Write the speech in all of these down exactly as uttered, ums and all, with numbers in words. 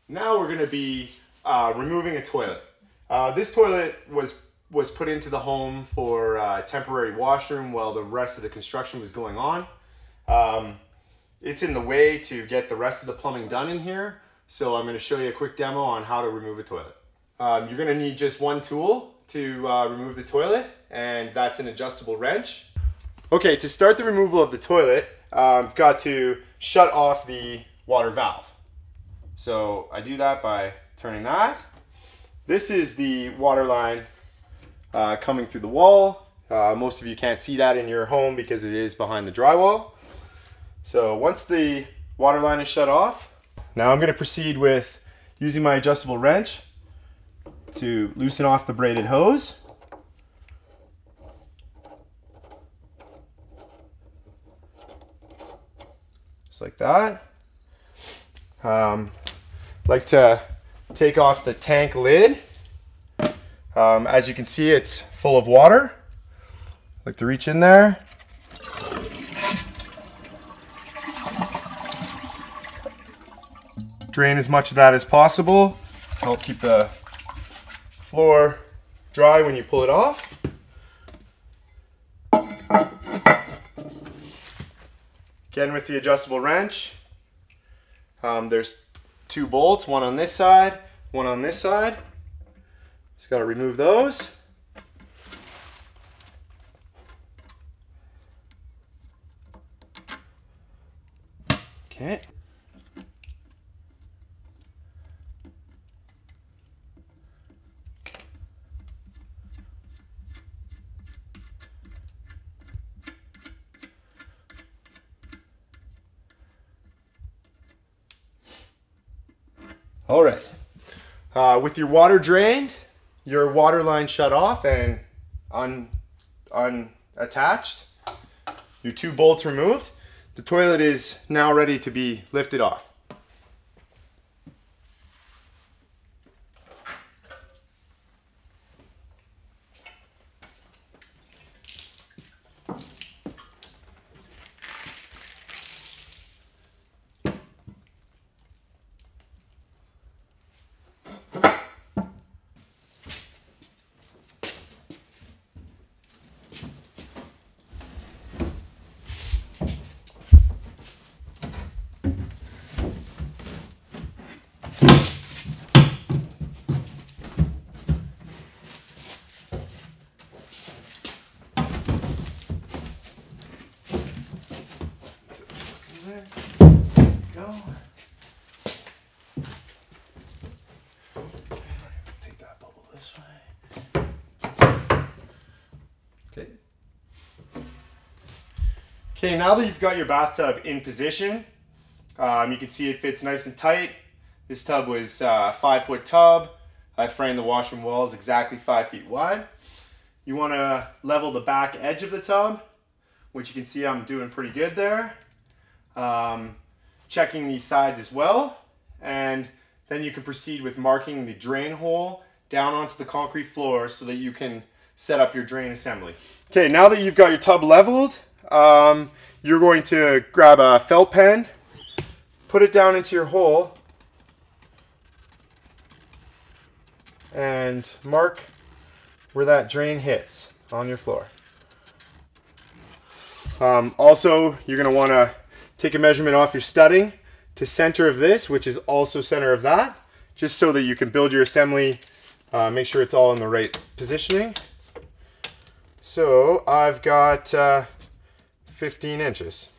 Now we're going to be uh, removing a toilet. Uh, this toilet was was put into the home for a temporary washroom while the rest of the construction was going on. Um, it's in the way to get the rest of the plumbing done in here, so I'm going to show you a quick demo on how to remove a toilet. Um, you're going to need just one tool to uh, remove the toilet, and that's an adjustable wrench. Okay, to start the removal of the toilet, uh, I've got to shut off the water valve. So I do that by turning that. This is the water line uh, coming through the wall. Uh, most of you can't see that in your home because it is behind the drywall. So once the water line is shut off, now I'm going to proceed with using my adjustable wrench to loosen off the braided hose. Just like that. Um, like to take off the tank lid. Um, as you can see, it's full of water. Like to reach in there. Drain as much of that as possible. Help keep the floor dry when you pull it off. Again with the adjustable wrench. Um, there's two bolts, one on this side, one on this side. Just got to remove those. Okay. All right. Uh, with your water drained, your water line shut off and un, unattached, your two bolts removed, the toilet is now ready to be lifted off. Go. Take that bubble this way. Okay. Okay, now that you've got your bathtub in position, um, you can see it fits nice and tight. This tub was uh, a five foot tub. I framed the washroom walls exactly five feet wide. You want to level the back edge of the tub, which you can see I'm doing pretty good there. Um, checking these sides as well, and then you can proceed with marking the drain hole down onto the concrete floor so that you can set up your drain assembly. Okay, now that you've got your tub leveled, um, you're going to grab a felt pen, put it down into your hole, and mark where that drain hits on your floor. Um, also, you're going to want to take a measurement off your studding to center of this, which is also center of that, just so that you can build your assembly, uh, make sure it's all in the right positioning. So I've got uh, fifteen inches.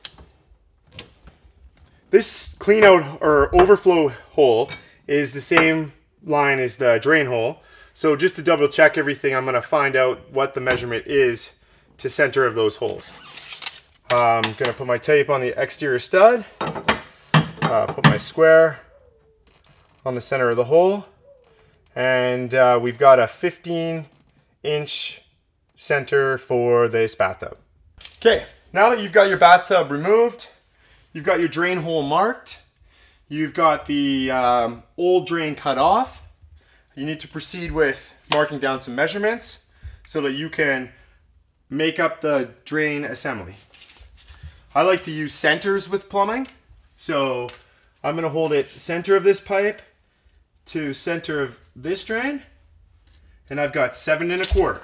This clean out or overflow hole is the same line as the drain hole. So just to double check everything, I'm going to find out what the measurement is to center of those holes. I'm going to put my tape on the exterior stud, uh, put my square on the center of the hole, and uh, we've got a fifteen inch center for this bathtub. Okay, now that you've got your bathtub removed, you've got your drain hole marked, you've got the um, old drain cut off, you need to proceed with marking down some measurements so that you can make up the drain assembly. I like to use centers with plumbing, so I'm going to hold it center of this pipe to center of this drain, and I've got seven and a quarter.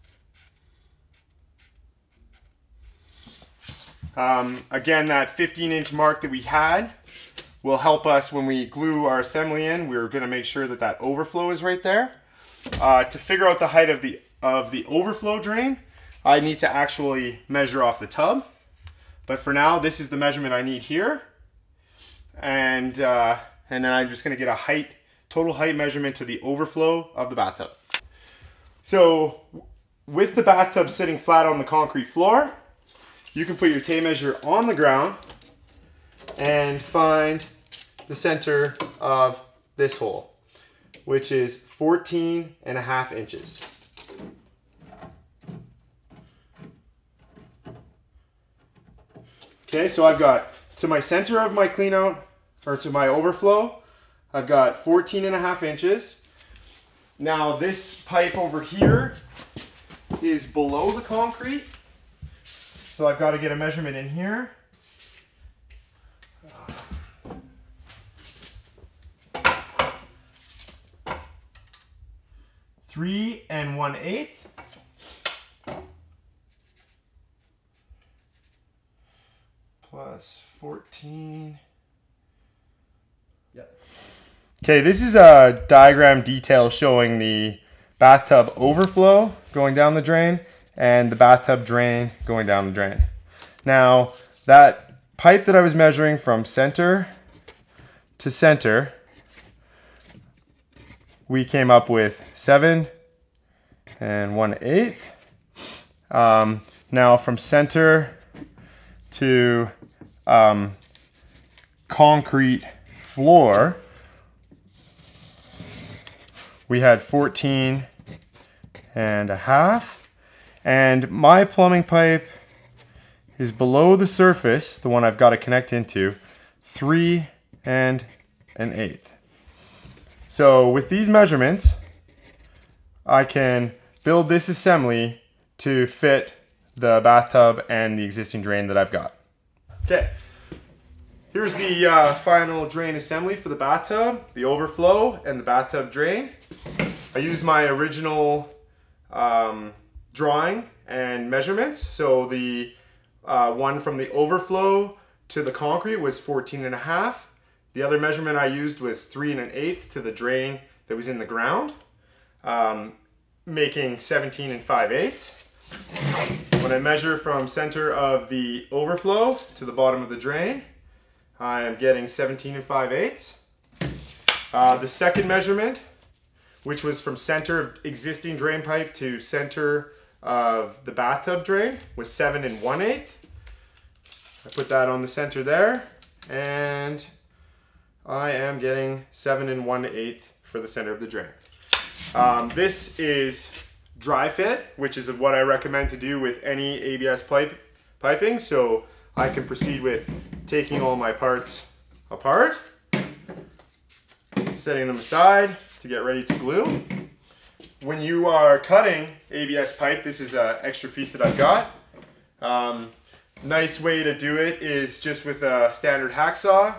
Um, again, that fifteen inch mark that we had will help us when we glue our assembly in. We're going to make sure that that overflow is right there. Uh, to figure out the height of the of the overflow drain, I need to actually measure off the tub. But for now, this is the measurement I need here, and uh, and then I'm just going to get a height, total height measurement to the overflow of the bathtub. So with the bathtub sitting flat on the concrete floor, you can put your tape measure on the ground and find the center of this hole, which is fourteen and a half inches. Okay, so I've got to my center of my clean out, or to my overflow, I've got fourteen and a half inches. Now this pipe over here is below the concrete, so I've got to get a measurement in here. Three and one eighth. Plus fourteen. Yep. Okay, this is a diagram detail showing the bathtub overflow going down the drain and the bathtub drain going down the drain. Now, that pipe that I was measuring from center to center, we came up with seven and one eighth. Um, now from center to um, concrete floor, we had fourteen and a half. And my plumbing pipe is below the surface, the one I've got to connect into, three and an eighth. So with these measurements, I can build this assembly to fit the bathtub and the existing drain that I've got. Okay, here's the uh, final drain assembly for the bathtub, the overflow and the bathtub drain. I used my original um, drawing and measurements. So the uh, one from the overflow to the concrete was fourteen and a half. The other measurement I used was three and an eighth to the drain that was in the ground, um, making seventeen and five eighths. When I measure from center of the overflow to the bottom of the drain, I am getting seventeen and five eighths. Uh, the second measurement, which was from center of existing drain pipe to center of the bathtub drain, was seven and one eighth. I put that on the center there, and I am getting seven and one eighth for the center of the drain. Um, this is dry fit, which is what I recommend to do with any A B S pipe piping. So I can proceed with taking all my parts apart, setting them aside to get ready to glue. When you are cutting A B S pipe, this is an extra piece that I've got. Um, nice way to do it is just with a standard hacksaw.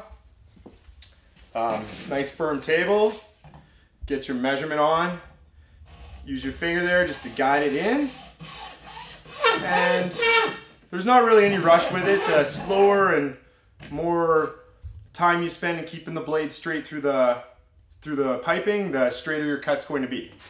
Um, nice firm table, get your measurement on, use your finger there just to guide it in, and there's not really any rush with it. The slower and more time you spend in keeping the blade straight through the through the piping, the straighter your cut's going to be.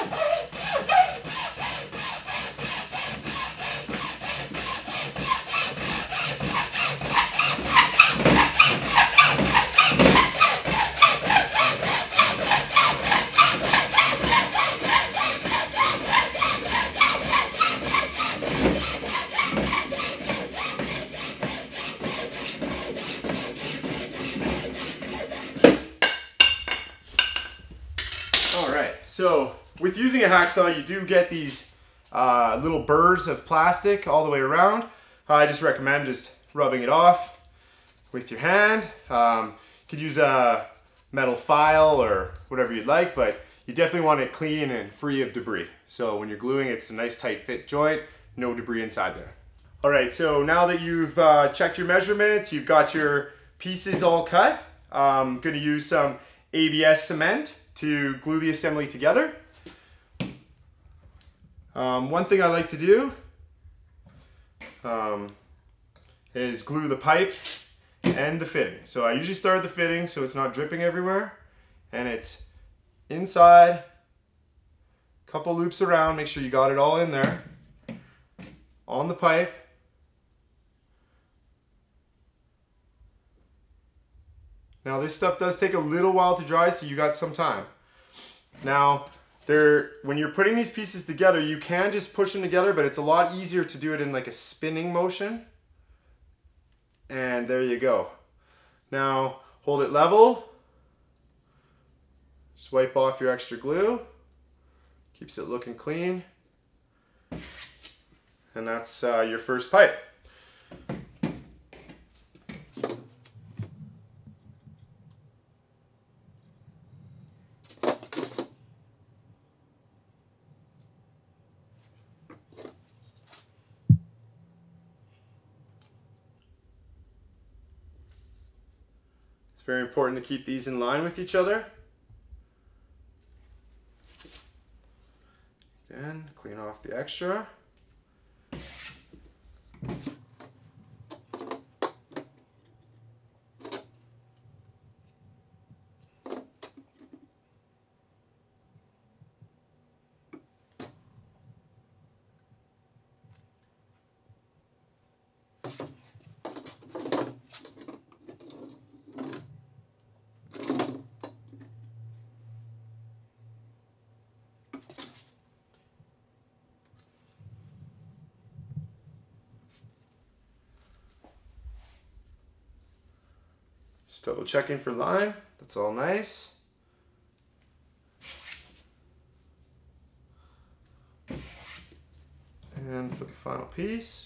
So with using a hacksaw, you do get these uh, little burrs of plastic all the way around. I just recommend just rubbing it off with your hand. Um, you could use a metal file or whatever you'd like, but you definitely want it clean and free of debris. So when you're gluing, it's a nice tight fit joint, no debris inside there. All right, so now that you've uh, checked your measurements, you've got your pieces all cut, I'm gonna use some A B S cement to glue the assembly together. Um, one thing I like to do um, is glue the pipe and the fitting. So I usually start the fitting so it's not dripping everywhere, and it's inside, couple loops around, make sure you got it all in there, on the pipe. Now this stuff does take a little while to dry, so you got some time. Now, there, when you're putting these pieces together, you can just push them together, but it's a lot easier to do it in like a spinning motion. And there you go. Now, hold it level. Just wipe off your extra glue. Keeps it looking clean. And that's uh, your first pipe. It's very important to keep these in line with each other. Again, clean off the extra. Just double checking for line. That's all nice. And for the final piece.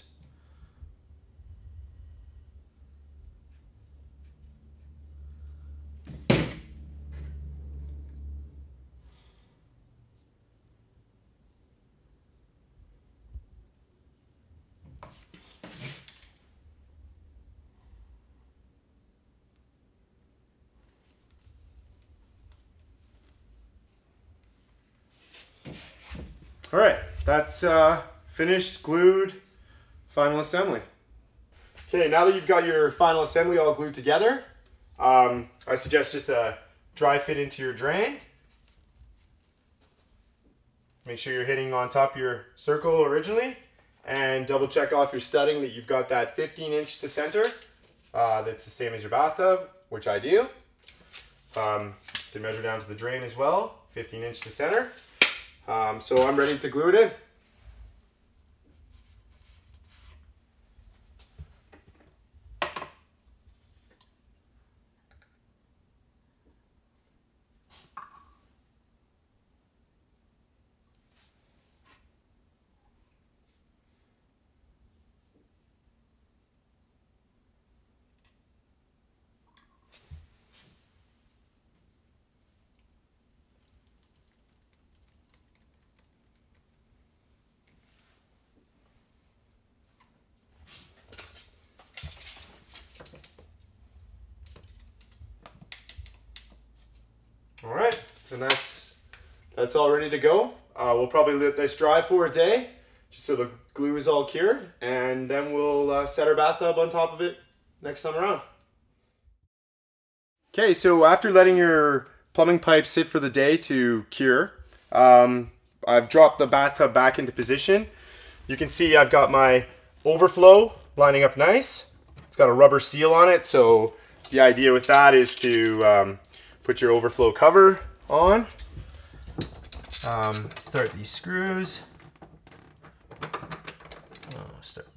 All right, that's uh, finished, glued, final assembly. Okay, now that you've got your final assembly all glued together, um, I suggest just a dry fit into your drain. Make sure you're hitting on top of your circle originally, and double check off your studding that you've got that fifteen inch to center. Uh, that's the same as your bathtub, which I do. Um, you can measure down to the drain as well, fifteen inch to center. Um, so I'm ready to glue it in. All right, and that's that's all ready to go. Uh, we'll probably let this dry for a day, just so the glue is all cured, and then we'll uh, set our bathtub on top of it next time around. Okay, so after letting your plumbing pipe sit for the day to cure, um, I've dropped the bathtub back into position. You can see I've got my overflow lining up nice. It's got a rubber seal on it, so the idea with that is to um, put your overflow cover on. Um, start these screws. Oh, start.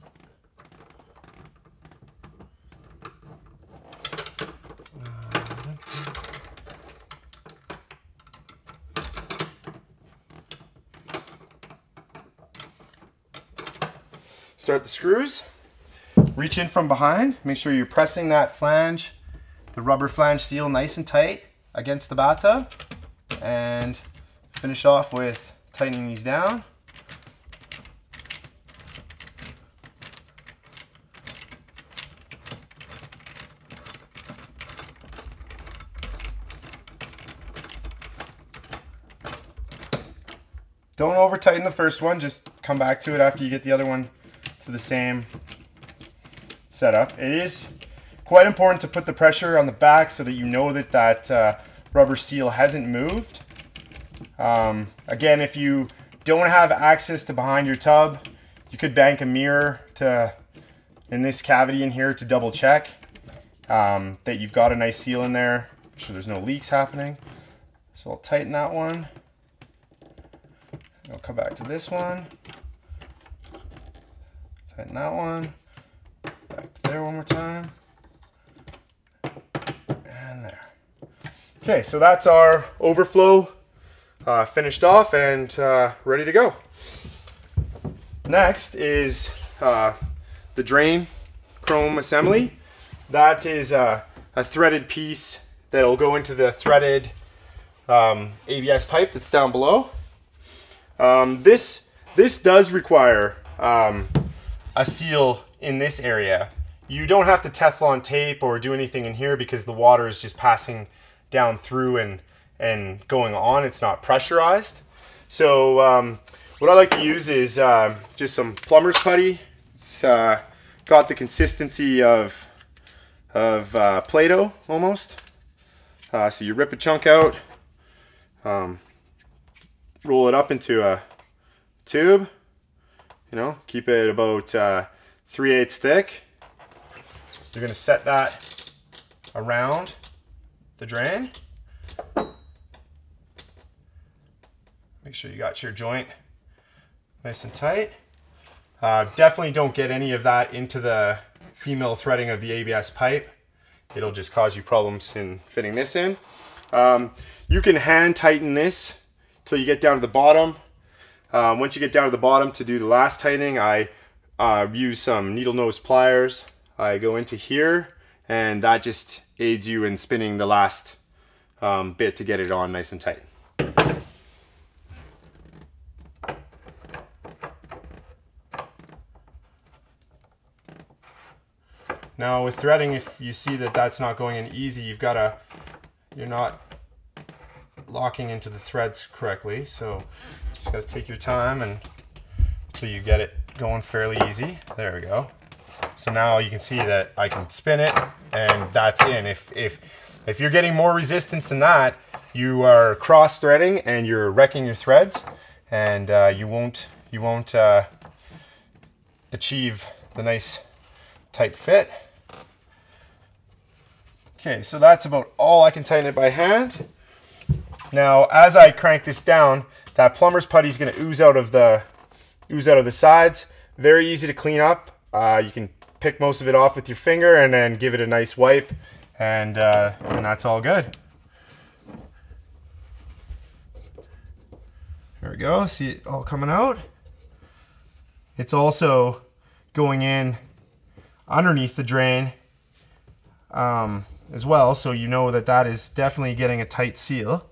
Start the screws. Reach in from behind. Make sure you're pressing that flange, the rubber flange seal, nice and tight against the bathtub, and finish off with tightening these down. don't over tighten the first one, just come back to it after you get the other one to the same setup. It is quite important to put the pressure on the back so that you know that that uh, rubber seal hasn't moved. Um, again, if you don't have access to behind your tub, you could bank a mirror to in this cavity in here to double check um, that you've got a nice seal in there. Make sure there's no leaks happening. So I'll tighten that one. I'll come back to this one. Tighten that one. Back to there one more time. And there. Okay, so that's our overflow uh, finished off and uh, ready to go. Next is uh, the drain chrome assembly. That is uh, a threaded piece that'll go into the threaded um, A B S pipe that's down below. Um, this this does require um, a seal in this area. You don't have to Teflon tape or do anything in here because the water is just passing down through and and going on. It's not pressurized. So um, what I like to use is uh, just some plumber's putty. It's uh, got the consistency of of uh, Play-Doh almost. Uh, so you rip a chunk out, um, roll it up into a tube. You know, keep it about uh, three eighths thick. You're gonna set that around the drain. Make sure you got your joint nice and tight. Uh, definitely don't get any of that into the female threading of the A B S pipe. It'll just cause you problems in fitting this in. Um, you can hand tighten this till you get down to the bottom. Um, once you get down to the bottom to do the last tightening, I uh, use some needle nose pliers. I go into here and that just aids you in spinning the last um, bit to get it on nice and tight. Now with threading, if you see that that's not going in easy, you've got to, you're not locking into the threads correctly. So just got to take your time and until you get it going fairly easy. There we go. So now you can see that I can spin it and that's in. If, if, if you're getting more resistance than that, you are cross threading and you're wrecking your threads and uh, you won't, you won't uh, achieve the nice tight fit. Okay, so that's about all I can tighten it by hand. Now, as I crank this down, that plumber's putty is going to ooze out of the ooze out of the sides. Very easy to clean up. Uh, you can pick most of it off with your finger and then give it a nice wipe, and uh, and that's all good. There we go. See it all coming out. It's also going in underneath the drain um, as well, so you know that that is definitely getting a tight seal.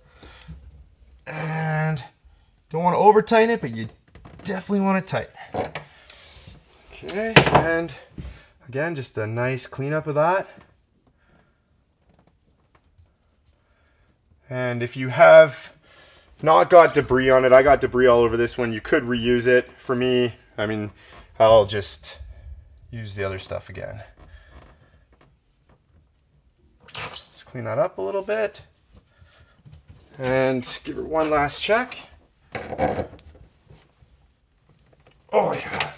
And don't want to over tighten it, but you definitely want it tight. Okay, and again, just a nice cleanup of that. And if you have not got debris on it, I got debris all over this one, you could reuse it. For me, I mean, I'll just use the other stuff again. Let's clean that up a little bit and give it one last check. Oh yeah.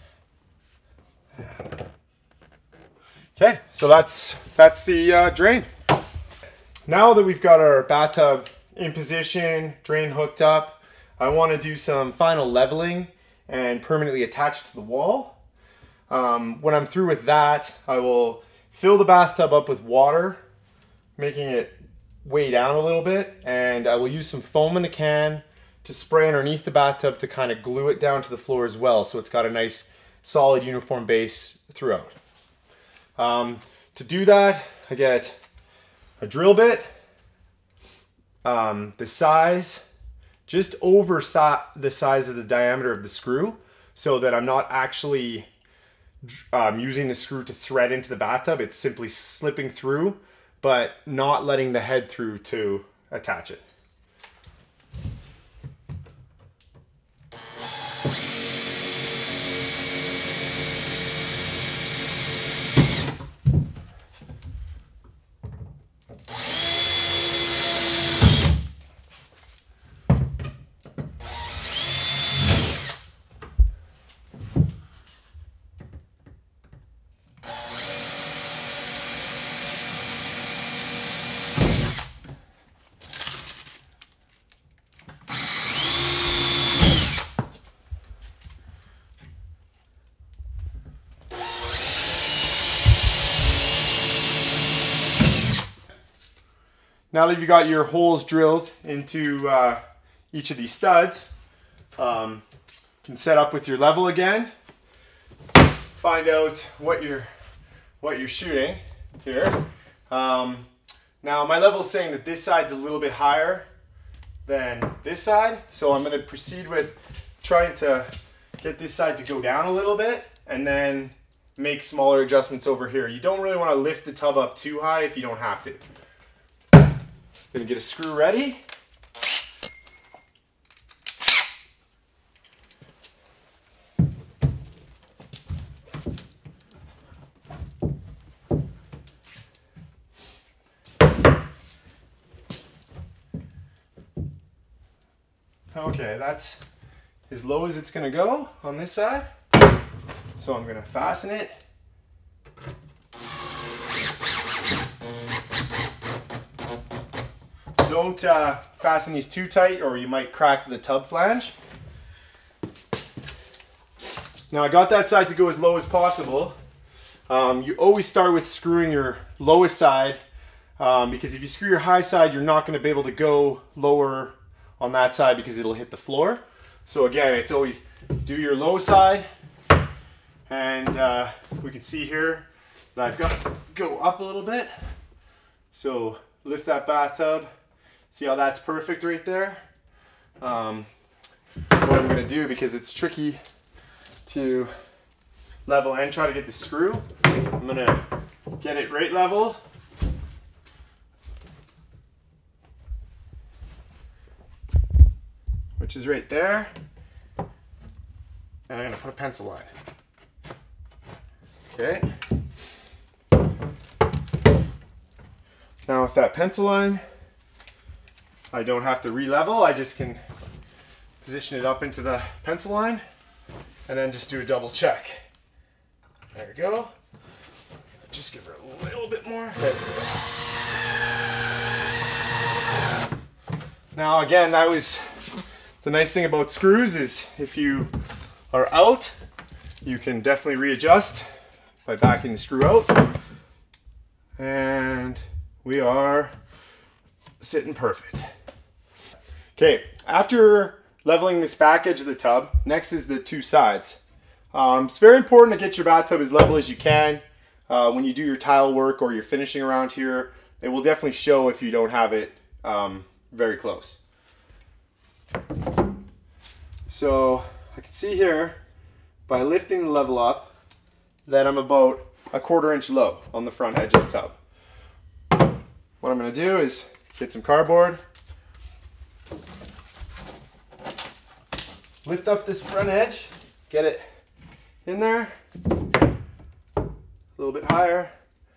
Okay, so that's that's the uh, drain. Now that we've got our bathtub in position, drain hooked up, I want to do some final leveling and permanently attach it to the wall. Um, when I'm through with that, I will fill the bathtub up with water, making it weigh down a little bit, and I will use some foam in a can to spray underneath the bathtub to kind of glue it down to the floor as well, so it's got a nice solid uniform base throughout. Um, to do that, I get a drill bit, um, the size, just over si the size of the diameter of the screw, so that I'm not actually um, using the screw to thread into the bathtub. It's simply slipping through, but not letting the head through to attach it. Now that you've got your holes drilled into uh, each of these studs, um, you can set up with your level again. Find out what you're what you're shooting here. Um, now my level is saying that this side's a little bit higher than this side, so I'm going to proceed with trying to get this side to go down a little bit and then make smaller adjustments over here. You don't really want to lift the tub up too high if you don't have to. Gonna get a screw ready. Okay, that's as low as it's gonna go on this side. So I'm gonna fasten it. Don't uh, fasten these too tight or you might crack the tub flange. Now I got that side to go as low as possible. Um, you always start with screwing your lowest side um, because if you screw your high side, you're not going to be able to go lower on that side because it'll hit the floor. So again, it's always do your low side, and uh, we can see here that I've got to go up a little bit. So lift that bathtub. See how that's perfect right there? Um, what I'm going to do, because it's tricky to level and try to get the screw, I'm going to get it right level. Which is right there. And I'm going to put a pencil line. Okay. Now with that pencil line, I don't have to re-level. I just can position it up into the pencil line and then just do a double check. There we go. Just give her a little bit more. Now again, that was the nice thing about screws is if you are out, you can definitely readjust by backing the screw out. And we are sitting perfect. Okay, after leveling this back edge of the tub, next is the two sides. Um, it's very important to get your bathtub as level as you can. Uh, when you do your tile work or you're finishing around here, it will definitely show if you don't have it um, very close. So I can see here by lifting the level up that I'm about a quarter inch low on the front edge of the tub. What I'm going to do is get some cardboard, lift up this front edge, get it in there, a little bit higher.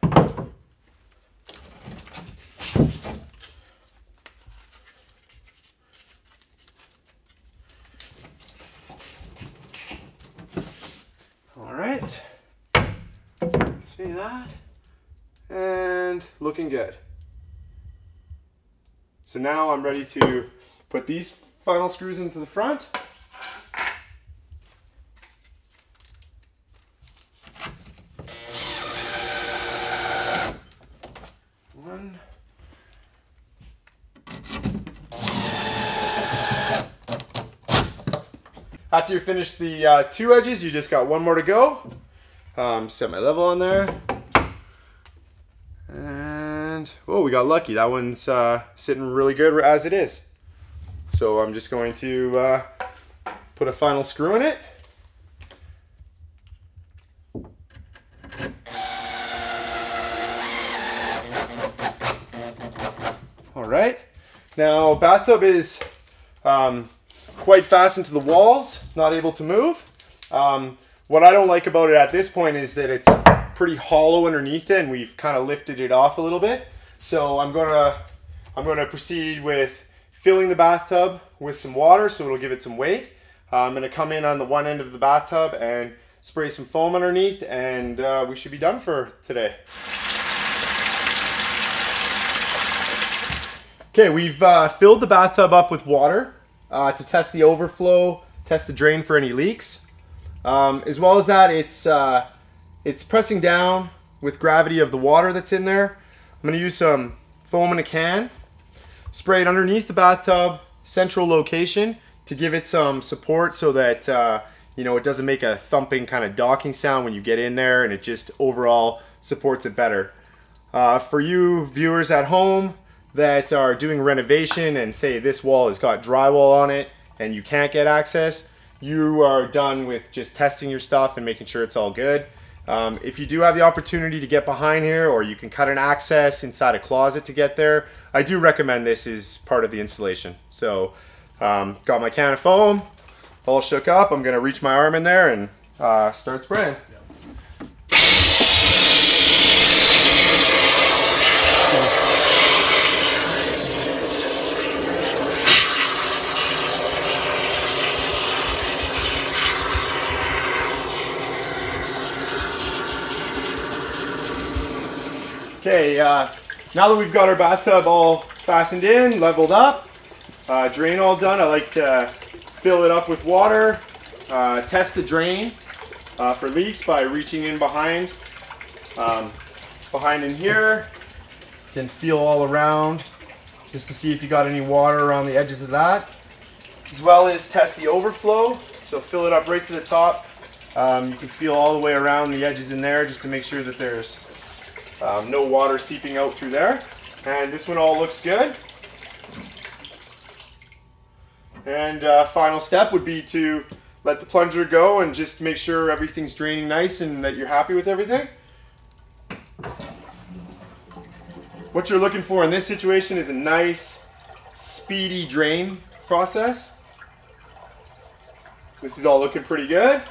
All right, see that? And looking good. So now I'm ready to put these final screws into the front. One. After you finish the uh, two edges, you just got one more to go. Um, set my level on there. And, oh, we got lucky. That one's uh, sitting really good as it is. So I'm just going to uh, put a final screw in it. All right. Now, bathtub is um, quite fastened to the walls, not able to move. Um, what I don't like about it at this point is that it's pretty hollow underneath it, and we've kind of lifted it off a little bit. So I'm gonna I'm gonna proceed with filling the bathtub with some water, so it'll give it some weight. Uh, I'm gonna come in on the one end of the bathtub and spray some foam underneath, and uh, we should be done for today. Okay, we've uh, filled the bathtub up with water uh, to test the overflow, test the drain for any leaks. Um, as well as that, it's uh, it's pressing down with gravity of the water that's in there. I'm going to use some foam in a can spray it underneath the bathtub, central location, to give it some support so that uh, you know, it doesn't make a thumping kind of docking sound when you get in there, and it just overall supports it better. Uh, for you viewers at home that are doing renovation and say this wall has got drywall on it and you can't get access, you are done with just testing your stuff and making sure it's all good. Um, if you do have the opportunity to get behind here, or you can cut an access inside a closet to get there, I do recommend this as part of the installation. So um, got my can of foam all shook up. I'm gonna reach my arm in there and uh, start spraying. Okay, uh, now that we've got our bathtub all fastened in, leveled up, uh, drain all done, I like to fill it up with water, uh, test the drain uh, for leaks by reaching in behind, um, behind in here. You can feel all around just to see if you got any water around the edges of that, as well as test the overflow. So fill it up right to the top. Um, you can feel all the way around the edges in there just to make sure that there's Um, no water seeping out through there. And this one all looks good. And uh, final step would be to let the plunger go and just make sure everything's draining nice and that you're happy with everything. What you're looking for in this situation is a nice, speedy drain process. This is all looking pretty good.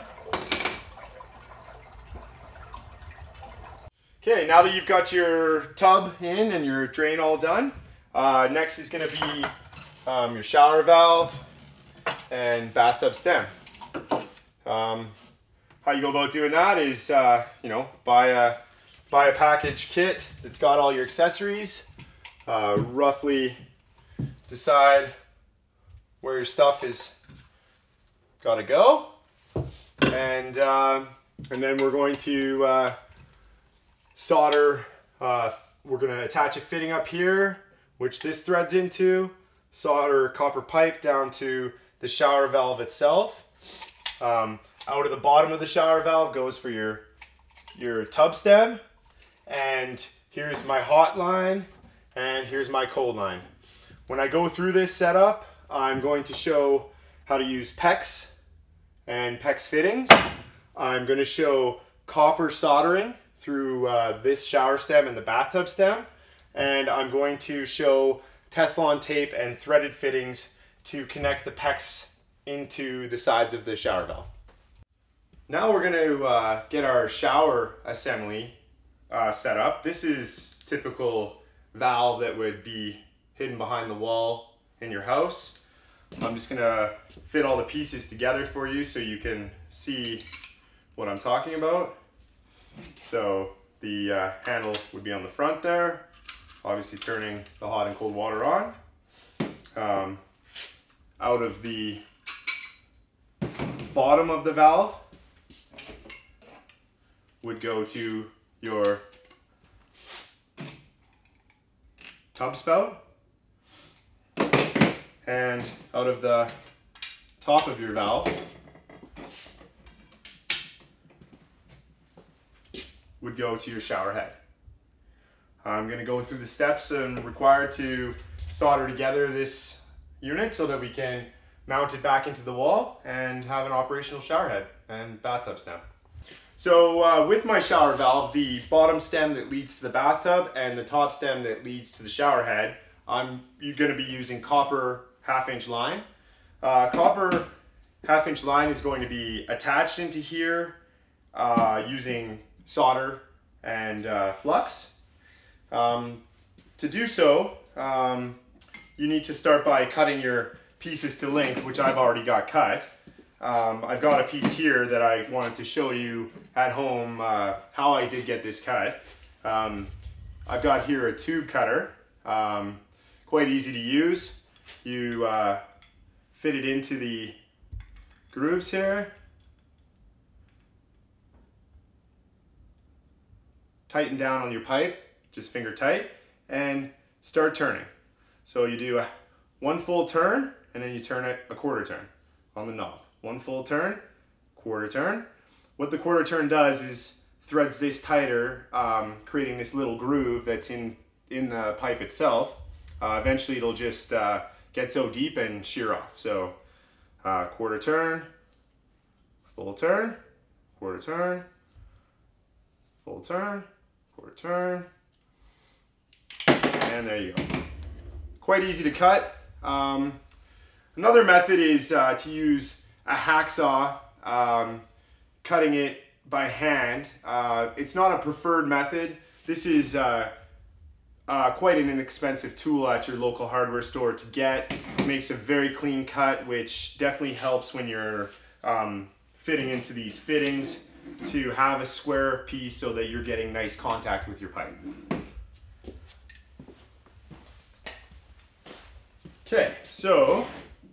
Okay, now that you've got your tub in and your drain all done, uh, next is going to be um, your shower valve and bathtub stem. Um, how you go about doing that is, uh, you know, buy a, buy a package kit that's got all your accessories, uh, roughly decide where your stuff is got to go, and, uh, and then we're going to uh, solder, uh, we're going to attach a fitting up here, which this threads into, solder copper pipe down to the shower valve itself. Um, out of the bottom of the shower valve goes for your, your tub stem, and here's my hot line, and here's my cold line. When I go through this setup, I'm going to show how to use PEX and PEX fittings. I'm going to show copper soldering through uh, this shower stem and the bathtub stem, and I'm going to show Teflon tape and threaded fittings to connect the PEX into the sides of the shower valve. Now we're going to uh, get our shower assembly uh, set up. This is typical valve that would be hidden behind the wall in your house. I'm just going to fit all the pieces together for you so you can see what I'm talking about. So the uh, handle would be on the front there, obviously turning the hot and cold water on. Um, out of the bottom of the valve would go to your tub spout, and out of the top of your valve would go to your shower head. I'm going to go through the steps and required to solder together this unit so that we can mount it back into the wall and have an operational shower head and bathtub stem. So uh, with my shower valve, the bottom stem that leads to the bathtub and the top stem that leads to the shower head, I'm going to be using copper half inch line. Uh, copper half inch line is going to be attached into here uh, using solder and uh, flux. Um, to do so, um, you need to start by cutting your pieces to length, which I've already got cut. Um, I've got a piece here that I wanted to show you at home uh, how I did get this cut. Um, I've got here a tube cutter, um, quite easy to use. You uh, fit it into the grooves here, tighten down on your pipe, just finger tight, and start turning. So you do a, one full turn, and then you turn it a quarter turn on the knob. One full turn, quarter turn. What the quarter turn does is threads this tighter, um, creating this little groove that's in, in the pipe itself. Uh, eventually it'll just uh, get so deep and shear off. So uh, quarter turn, full turn, quarter turn, full turn, quarter turn, and there you go. Quite easy to cut. Um, another method is uh, to use a hacksaw, um, cutting it by hand. Uh, it's not a preferred method. This is uh, uh, quite an inexpensive tool at your local hardware store to get. It makes a very clean cut, which definitely helps when you're um, fitting into these fittings, to have a square piece so that you're getting nice contact with your pipe. Okay, so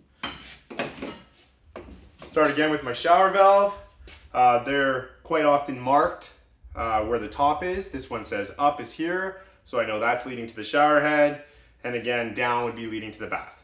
start again with my shower valve. Uh, they're quite often marked uh, where the top is. This one says up is here, so I know that's leading to the shower head, and again down would be leading to the bath.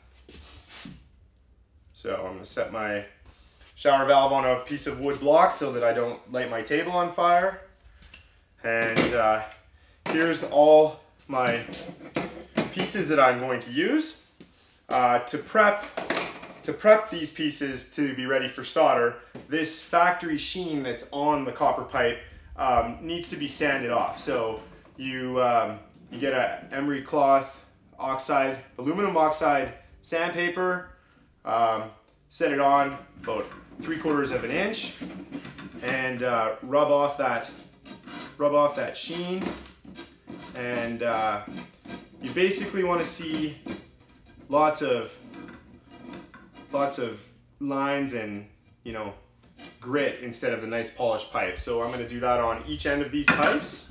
So I'm going to set my shower valve on a piece of wood block so that I don't light my table on fire. And uh, here's all my pieces that I'm going to use. Uh, to prep to prep these pieces to be ready for solder, this factory sheen that's on the copper pipe um, needs to be sanded off. So you um, you get a emery cloth oxide, aluminum oxide sandpaper, um, set it on about three quarters of an inch, and uh, rub off that rub off that sheen. And uh, you basically want to see lots of lots of lines and, you know, grit instead of the nice polished pipe. So I'm going to do that on each end of these pipes.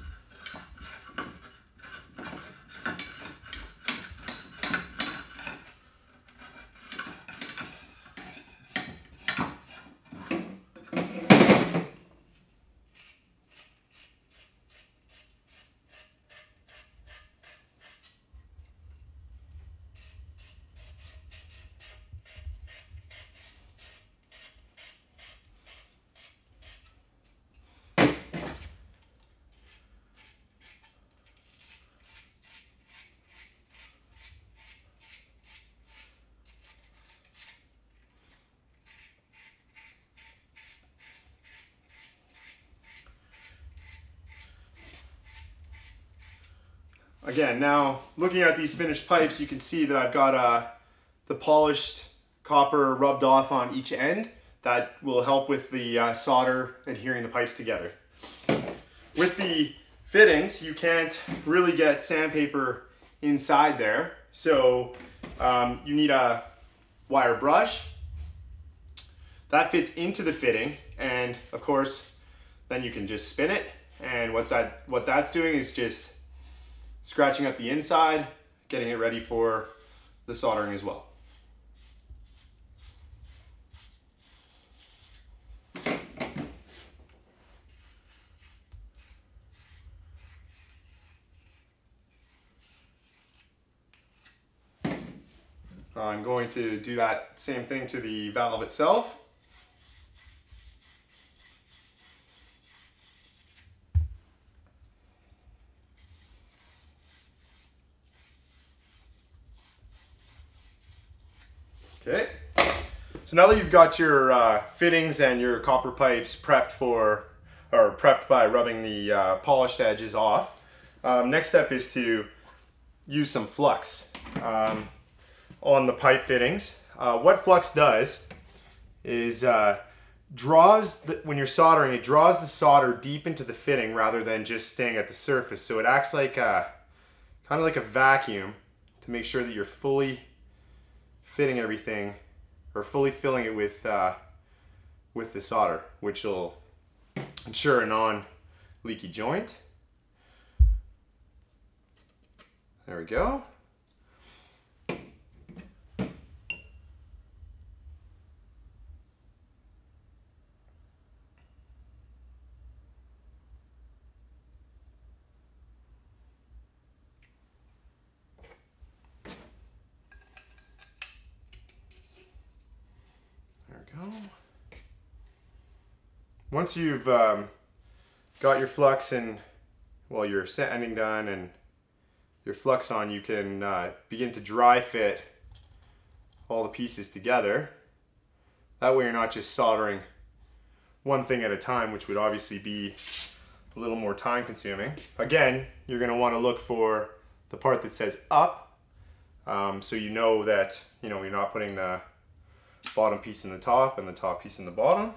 Again, now looking at these finished pipes, you can see that I've got uh, the polished copper rubbed off on each end. That will help with the uh, solder adhering the pipes together. With the fittings, you can't really get sandpaper inside there, so um, you need a wire brush. That fits into the fitting, and of course, then you can just spin it, and what's that, what that's doing is just scratching up the inside, getting it ready for the soldering as well. I'm going to do that same thing to the valve itself. Okay, so now that you've got your uh, fittings and your copper pipes prepped for, or prepped by rubbing the uh, polished edges off, um, next step is to use some flux um, on the pipe fittings. Uh, what flux does is uh, draws, the, when you're soldering, it draws the solder deep into the fitting rather than just staying at the surface. So it acts like a, kind of like a vacuum to make sure that you're fully fitting everything, or fully filling it with uh, with the solder, which will ensure a non-leaky joint. There we go. once you've um, got your flux and, well, your sanding done and your flux on, you can uh, begin to dry fit all the pieces together. That way you're not just soldering one thing at a time, which would obviously be a little more time consuming. Again, you're going to want to look for the part that says up, um, so you know that, you know, you're not putting the bottom piece in the top and the top piece in the bottom.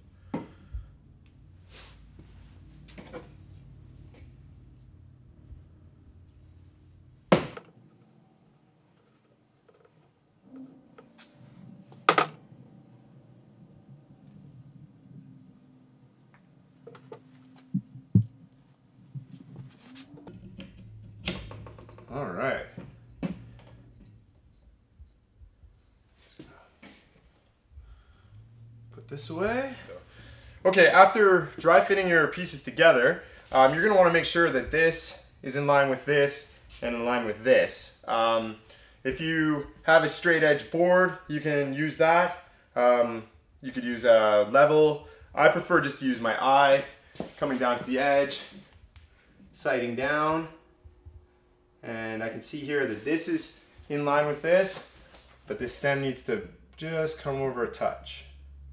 All right. Put this away. Okay, after dry fitting your pieces together, um, you're going to want to make sure that this is in line with this and in line with this. Um, if you have a straight edge board, you can use that. Um, you could use a level. I prefer just to use my eye coming down to the edge, sighting down. And I can see here that this is in line with this, but this stem needs to just come over a touch.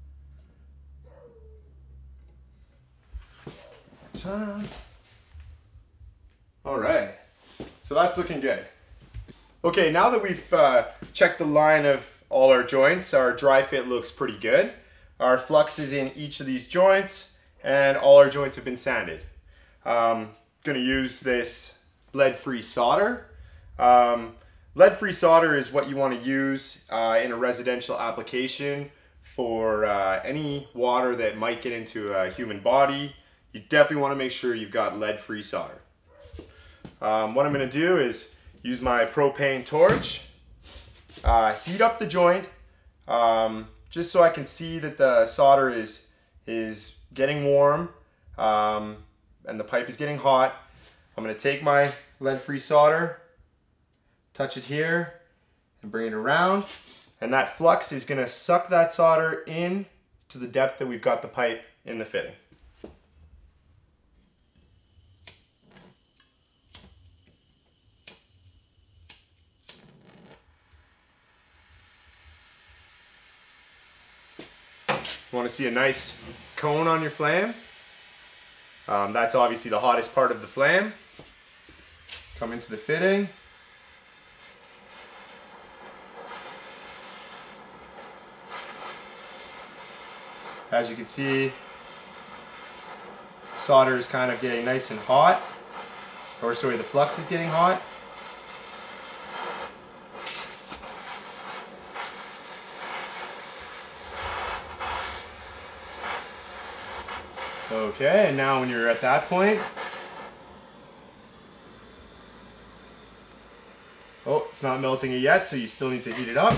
All right, so that's looking good. Okay, now that we've uh, checked the line of all our joints, our dry fit looks pretty good. Our flux is in each of these joints, and all our joints have been sanded. Um, gonna use this lead-free solder. Um, lead-free solder is what you want to use uh, in a residential application for uh, any water that might get into a human body. You definitely want to make sure you've got lead-free solder. Um, what I'm going to do is use my propane torch, uh, heat up the joint, um, just so I can see that the solder is, is getting warm um, and the pipe is getting hot. I'm going to take my lead-free solder, touch it here, and bring it around. And that flux is going to suck that solder in to the depth that we've got the pipe in the fitting. You want to see a nice cone on your flame? Um, that's obviously the hottest part of the flame. Come into the fitting. As you can see, solder is kind of getting nice and hot. Or sorry, the flux is getting hot. Okay, and now when you're at that point, oh, it's not melting it yet, so you still need to heat it up.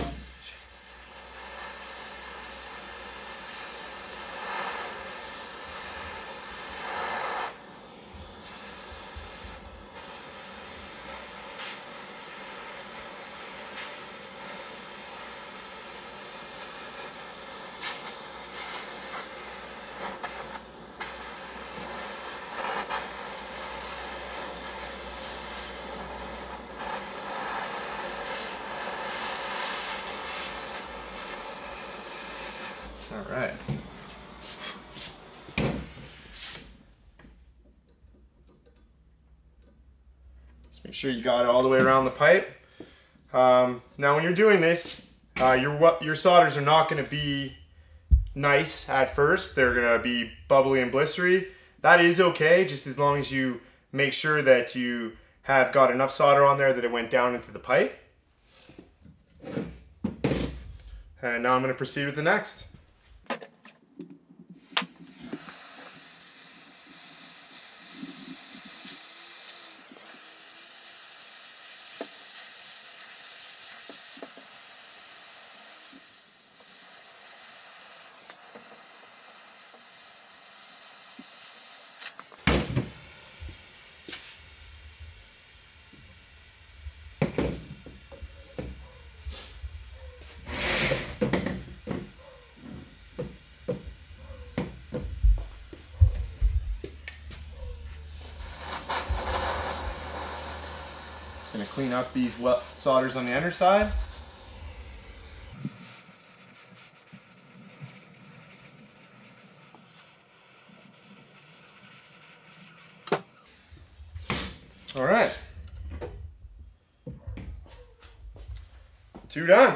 All right. Just make sure you got it all the way around the pipe. Um, now when you're doing this, uh, your, your solders are not going to be nice at first. They're going to be bubbly and blistery. That is okay, just as long as you make sure that you have got enough solder on there that it went down into the pipe. And now I'm going to proceed with the next. Gonna clean up these wet solders on the underside. All right, two done.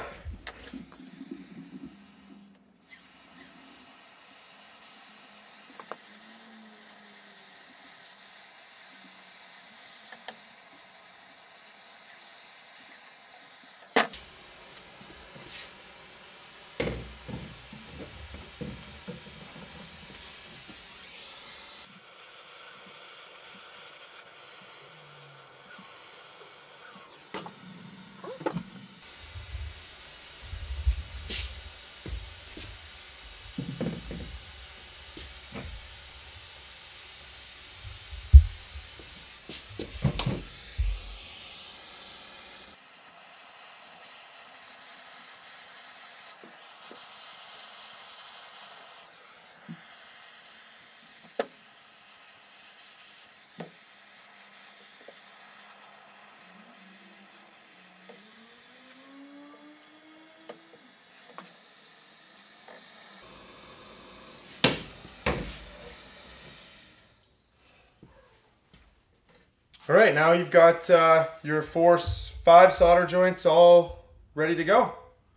All right, now you've got uh, your four, five solder joints all ready to go.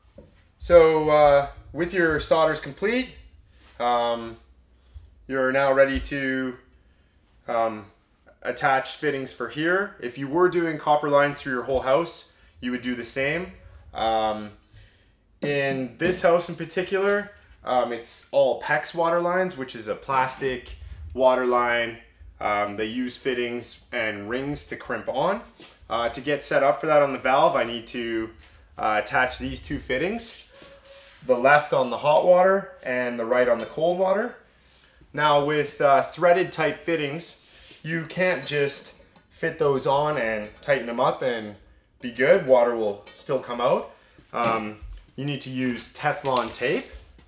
So uh, with your solders complete, um, you're now ready to um, attach fittings for here. If you were doing copper lines through your whole house, you would do the same. Um, in this house in particular, um, it's all PEX water lines, which is a plastic water line. Um, they use fittings and rings to crimp on. Uh, to get set up for that on the valve, I need to uh, attach these two fittings, the left on the hot water and the right on the cold water. Now with uh, threaded type fittings, you can't just fit those on and tighten them up and be good. Water will still come out. Um, you need to use Teflon tape.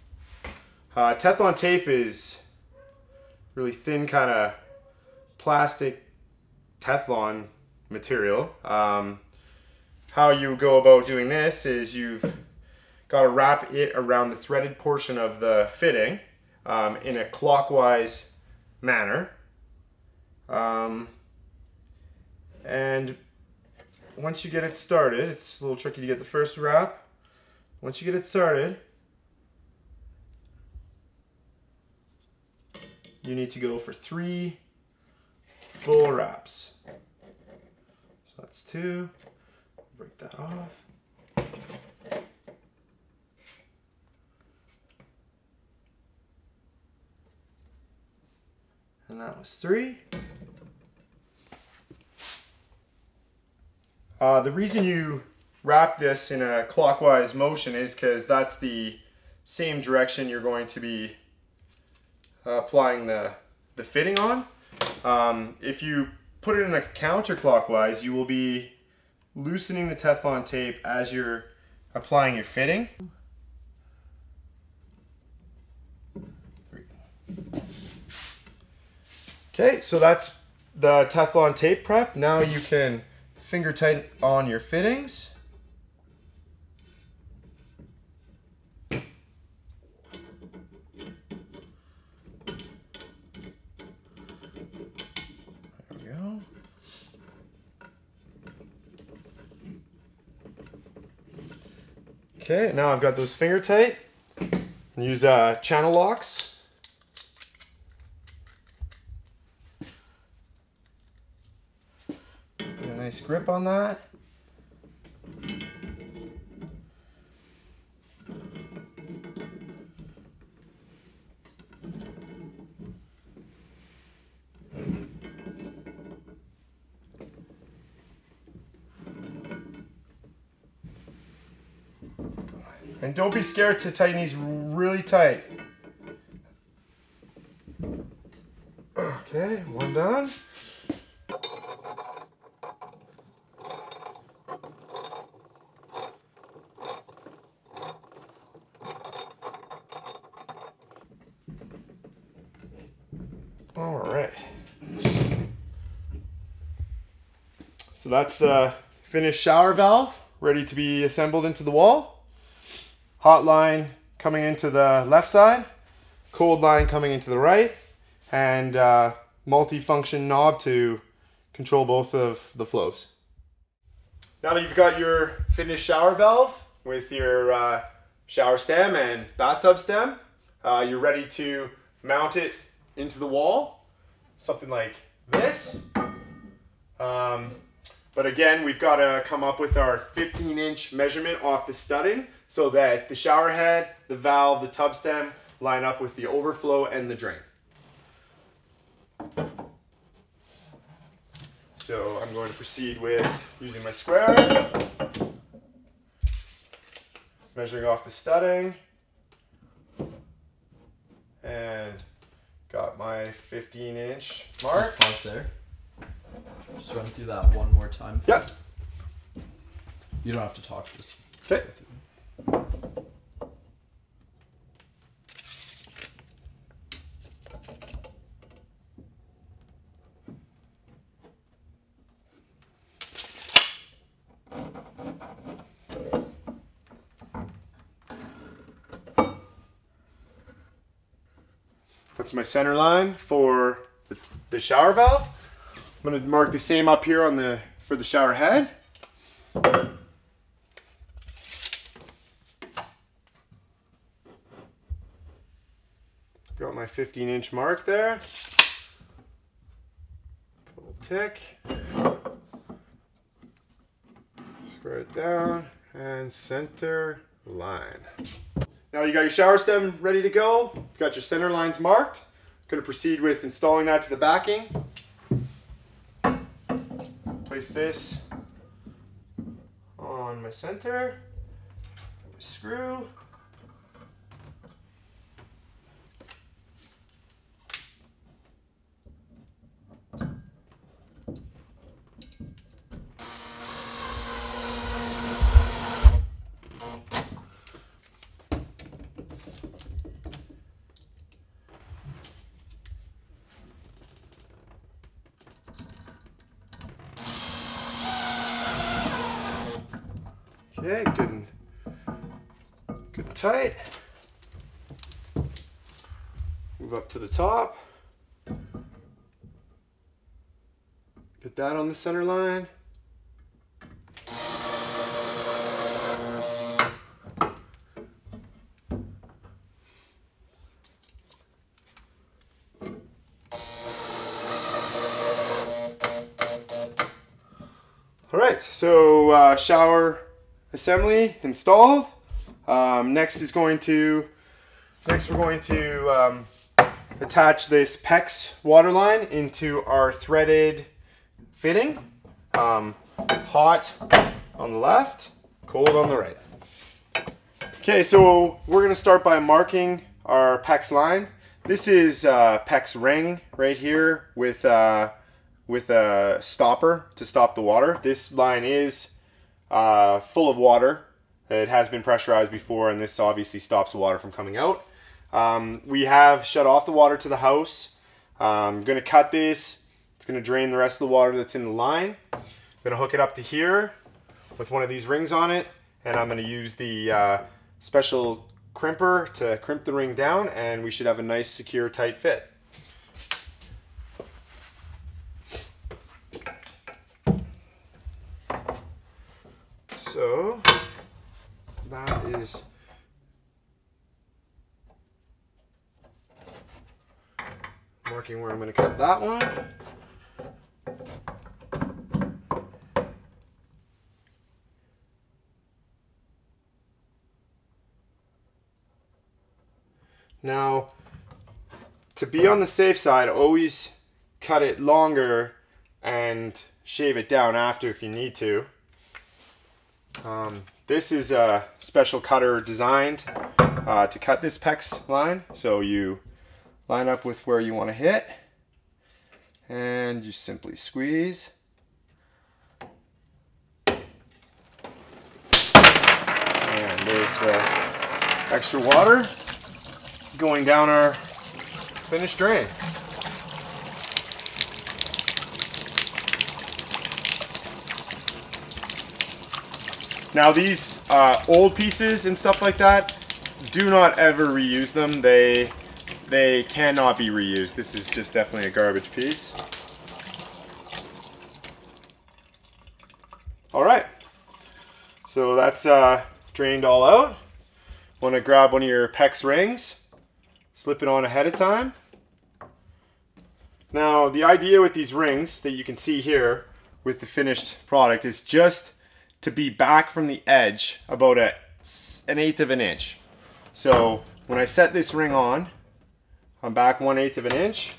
Uh, Teflon tape is really thin kind of plastic Teflon material. Um, how you go about doing this is you've got to wrap it around the threaded portion of the fitting um, in a clockwise manner. Um, and once you get it started, it's a little tricky to get the first wrap. Once you get it started, you need to go for three full wraps. So that's two. Break that off. And that was three. Uh, the reason you wrap this in a clockwise motion is because that's the same direction you're going to be uh, applying the, the fitting on. Um, if you put it in a counterclockwise, you will be loosening the Teflon tape as you're applying your fitting. Okay, so that's the Teflon tape prep. Now you can finger tighten on your fittings. Okay, now I've got those finger tight. Use uh, channel locks. Get a nice grip on that. And don't be scared to tighten these really tight. Okay, one done. All right. So that's the finished shower valve ready to be assembled into the wall. Hot line coming into the left side, cold line coming into the right, and uh, multi-function knob to control both of the flows. Now that you've got your finished shower valve with your uh, shower stem and bathtub stem, uh, you're ready to mount it into the wall, something like this. Um, but again, we've got to come up with our fifteen inch measurement off the studding so that the shower head, the valve, the tub stem line up with the overflow and the drain. So I'm going to proceed with using my square, measuring off the studding, and got my fifteen inch mark. Just pause there. Just run through that one more time. Yep. You don't have to talk, just. Okay. That's my center line for the, the shower valve. I'm going to mark the same up here on the for the shower head. Got my fifteen inch mark there. A little tick. Square it down and center line. Now you got your shower stem ready to go. You've got your center lines marked. I'm going to proceed with installing that to the backing. Place this on my center. My screw. Okay, good and, good and tight. Move up to the top. Get that on the center line. All right, so uh, shower assembly installed. Um, next is going to next we're going to um, attach this PEX water line into our threaded fitting. Um, hot on the left, cold on the right. Okay, so we're going to start by marking our PEX line. This is uh, PEX ring right here with uh, with a stopper to stop the water. This line is Uh, full of water. It has been pressurized before, and this obviously stops the water from coming out. Um, we have shut off the water to the house. I'm going to cut this. It's going to drain the rest of the water that's in the line. I'm going to hook it up to here with one of these rings on it, and I'm going to use the uh, special crimper to crimp the ring down, and we should have a nice, secure, tight fit. So that is marking where I'm going to cut that one. Now, to be on the safe side, always cut it longer and shave it down after if you need to. Um, this is a special cutter designed uh, to cut this PEX line. So you line up with where you want to hit and you simply squeeze. And there's the extra water going down our finished drain. Now these uh, old pieces and stuff like that, do not ever reuse them. They, they cannot be reused. This is just definitely a garbage piece. All right, so that's uh, drained all out. Want to grab one of your PEX rings, slip it on ahead of time. Now the idea with these rings that you can see here with the finished product is just to be back from the edge about a, an eighth of an inch. So when I set this ring on, I'm back one eighth of an inch.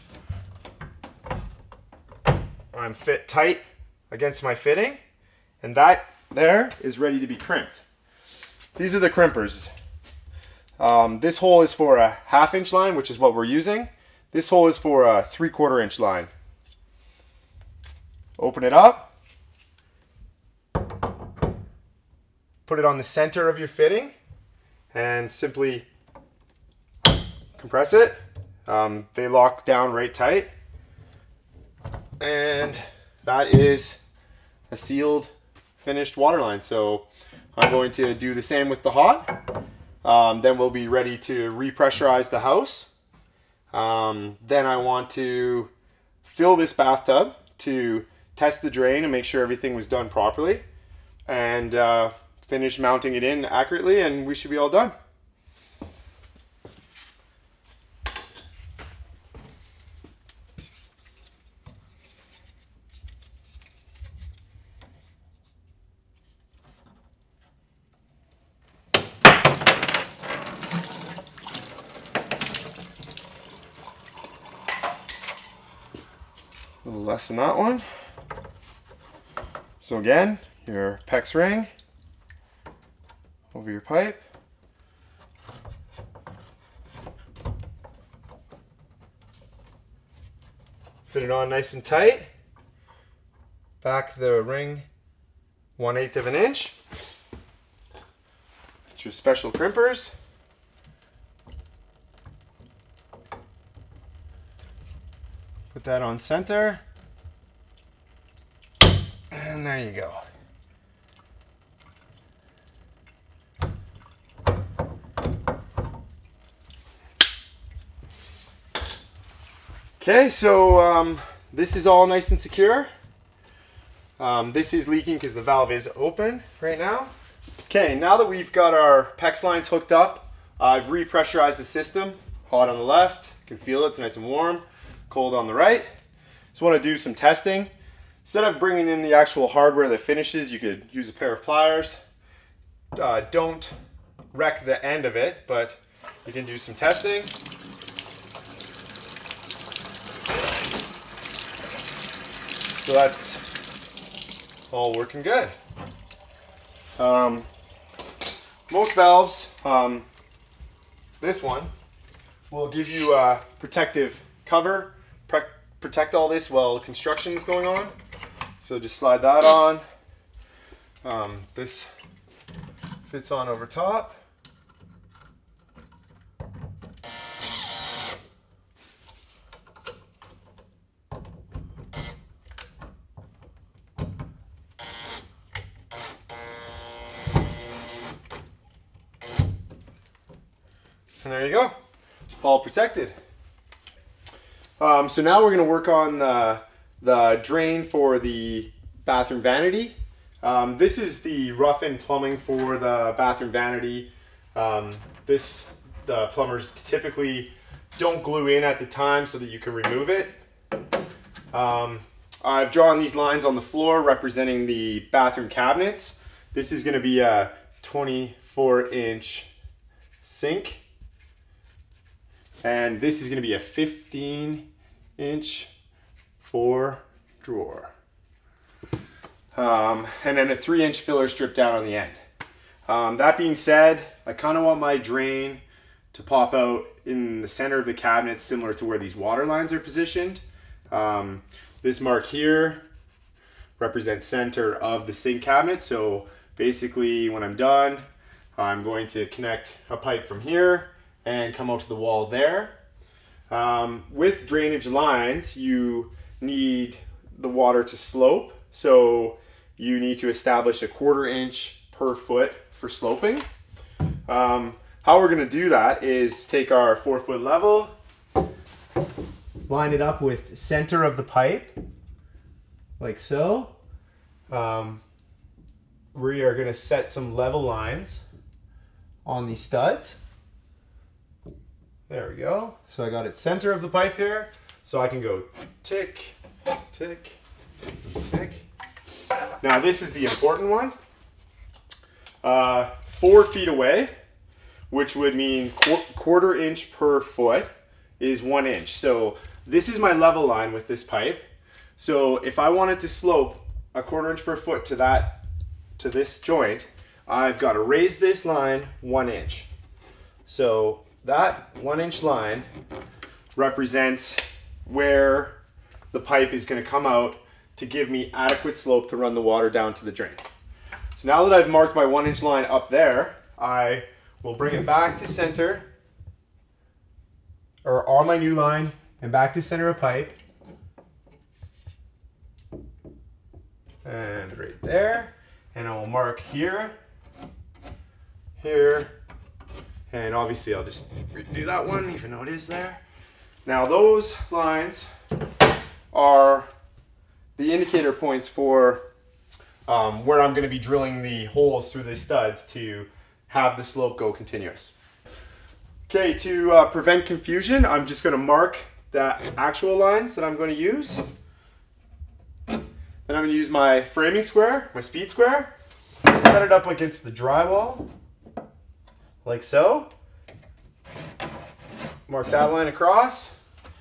I'm fit tight against my fitting, and that there is ready to be crimped. These are the crimpers. Um, this hole is for a half inch line, which is what we're using. This hole is for a three quarter inch line. Open it up. Put it on the center of your fitting and simply compress it. Um, they lock down right tight. And that is a sealed, finished water line. So I'm going to do the same with the hot. Um, then we'll be ready to repressurize the house. Um, then I want to fill this bathtub to test the drain and make sure everything was done properly. And uh, finish mounting it in accurately, and we should be all done. A little less than that one. So again, your PEX ring over your pipe. Fit it on nice and tight. Back the ring one eighth of an inch. Get your special crimpers. Put that on center. And there you go. Okay, so um, this is all nice and secure. Um, this is leaking because the valve is open right now. Okay, now that we've got our PEX lines hooked up, I've repressurized the system. Hot on the left, you can feel it, it's nice and warm. Cold on the right. Just want to do some testing. Instead of bringing in the actual hardware that finishes, you could use a pair of pliers. Uh, don't wreck the end of it, but you can do some testing. So that's all working good. Um, most valves, um, this one, will give you a protective cover, pre protect all this while construction is going on. So just slide that on. Um, this fits on over top. And there you go, all protected. Um, so now we're going to work on the, the drain for the bathroom vanity. Um, this is the rough-in plumbing for the bathroom vanity. Um, this, the plumbers typically don't glue in at the time so that you can remove it. Um, I've drawn these lines on the floor representing the bathroom cabinets. This is going to be a twenty-four inch sink. And this is going to be a fifteen inch four drawer. Um, and then a three inch filler strip down on the end. Um, that being said, I kind of want my drain to pop out in the center of the cabinet, similar to where these water lines are positioned. Um, this mark here represents center of the sink cabinet. So basically when I'm done, I'm going to connect a pipe from here and come out to the wall there. Um, with drainage lines, you need the water to slope. So you need to establish a quarter inch per foot for sloping. Um, how we're gonna do that is take our four foot level, line it up with center of the pipe, like so. Um, we are gonna set some level lines on these studs. There we go. So I got it center of the pipe here. So I can go tick, tick, tick. Now this is the important one. Uh, four feet away, which would mean qu quarter inch per foot is one inch. So this is my level line with this pipe. So if I wanted to slope a quarter inch per foot to that, to this joint, I've got to raise this line one inch. So that one inch line represents where the pipe is going to come out to give me adequate slope to run the water down to the drain. So now that I've marked my one inch line up there, I will bring it back to center, or on my new line, and back to center of pipe. And right there. And I will mark here, here, and obviously I'll just redo that one even though it is there. Now those lines are the indicator points for um, where I'm going to be drilling the holes through the studs to have the slope go continuous. Okay, to uh, prevent confusion, I'm just going to mark the actual lines that I'm going to use. Then I'm going to use my framing square, my speed square, set it up against the drywall, like so. Mark that line across.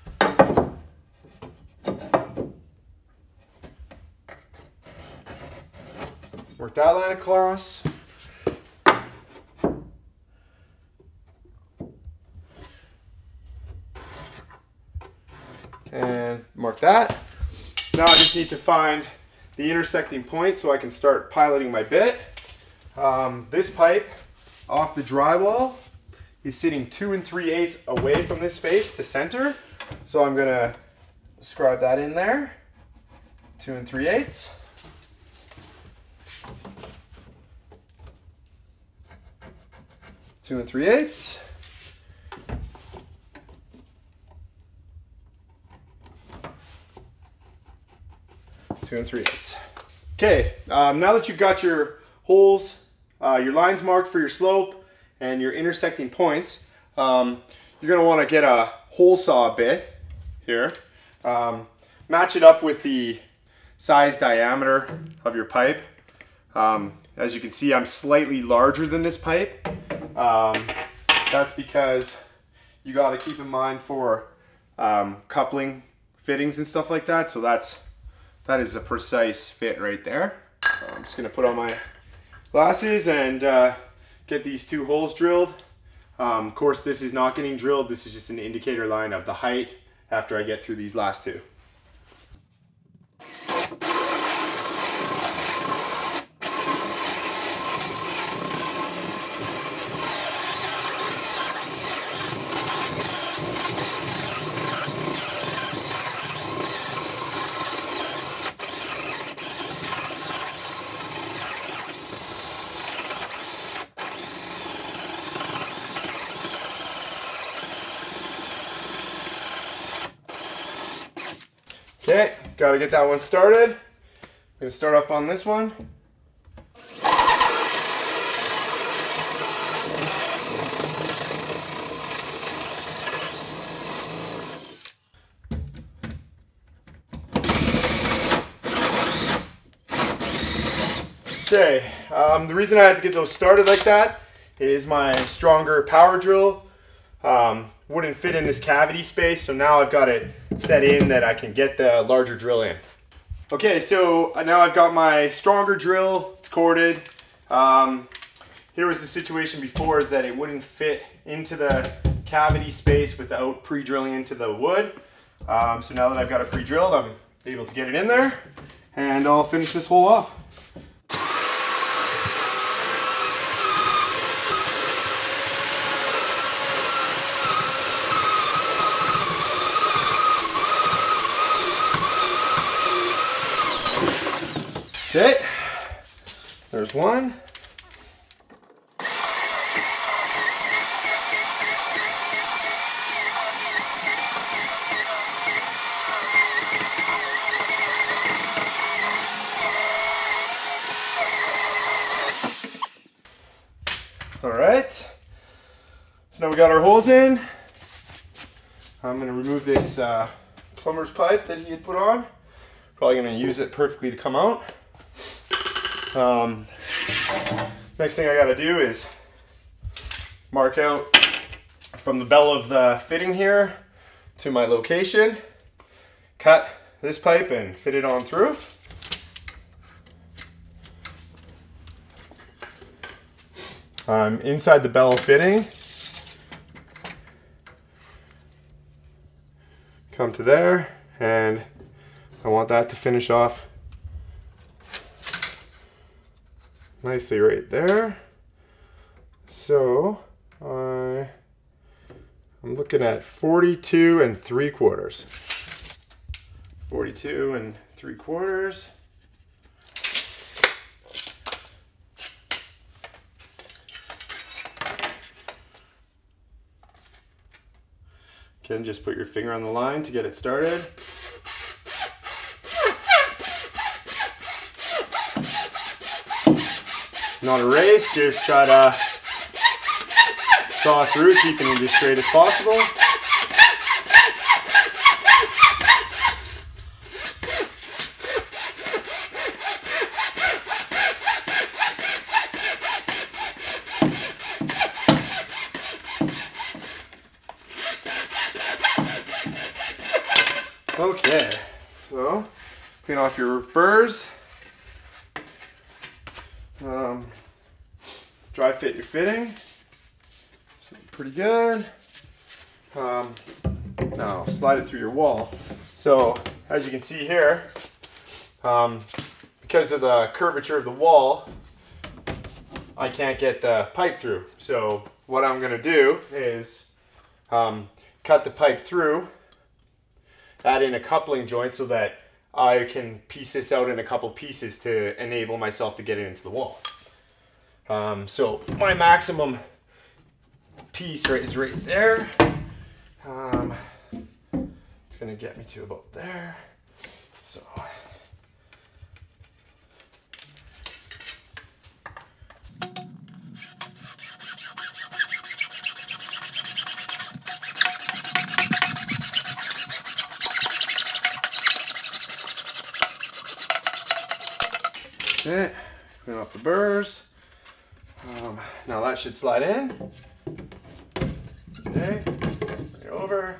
Mark that line across. And mark that. Now I just need to find the intersecting point so I can start piloting my bit. Um, this pipe off the drywall is sitting two and three eighths away from this face to center. So I'm gonna scribe that in there. Two and three eighths. Two and three eighths. Two and three eighths. Okay, um, now that you've got your holes, uh, your lines marked for your slope, and your intersecting points, um, you're going to want to get a hole saw bit here. Um, match it up with the size diameter of your pipe. Um, as you can see, I'm slightly larger than this pipe. Um, that's because you got to keep in mind for um, coupling fittings and stuff like that. So that's That is a precise fit right there. So I'm just gonna put on my glasses and uh, get these two holes drilled. Um, of course, this is not getting drilled. This is just an indicator line of the height after I get through these last two. Okay, got to get that one started. I'm going to start off on this one. Okay, um, the reason I had to get those started like that is my stronger power drill um, wouldn't fit in this cavity space, so now I've got it set in that I can get the larger drill in. Okay, so now I've got my stronger drill, it's corded. Um, here was the situation before, is that it wouldn't fit into the cavity space without pre-drilling into the wood. Um, so now that I've got it pre-drilled, I'm able to get it in there, and I'll finish this hole off. Okay, there's one. All right, so now we got our holes in. I'm gonna remove this uh, plumber's pipe that he had put on. Probably gonna use it perfectly to come out. Um, next thing I gotta do is mark out from the bell of the fitting here to my location, cut this pipe and fit it on through. Um, inside the bell fitting, come to there, and I want that to finish off nicely right there. So I, I'm looking at forty-two and three quarters. forty-two and three quarters. Again, just put your finger on the line to get it started. It's not a race, just try to saw through, keeping it as straight as possible. Okay, so clean off your burrs. Um, dry fit your fitting. It's pretty good. Um, now slide it through your wall. So as you can see here, um, because of the curvature of the wall, I can't get the pipe through. So what I'm going to do is um, cut the pipe through, add in a coupling joint so that I can piece this out in a couple pieces to enable myself to get it into the wall. Um, so my maximum piece right is right there. Um, it's gonna get me to about there. So okay, clean off the burrs. Um, now that should slide in. Okay, bring it over.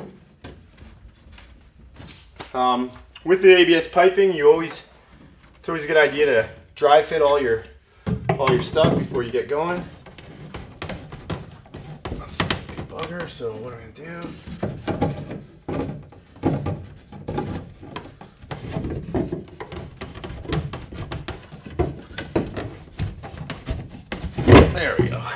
Um, with the A B S piping, you always it's always a good idea to dry fit all your all your stuff before you get going. That's a good bugger. So what I'm gonna do? There we go.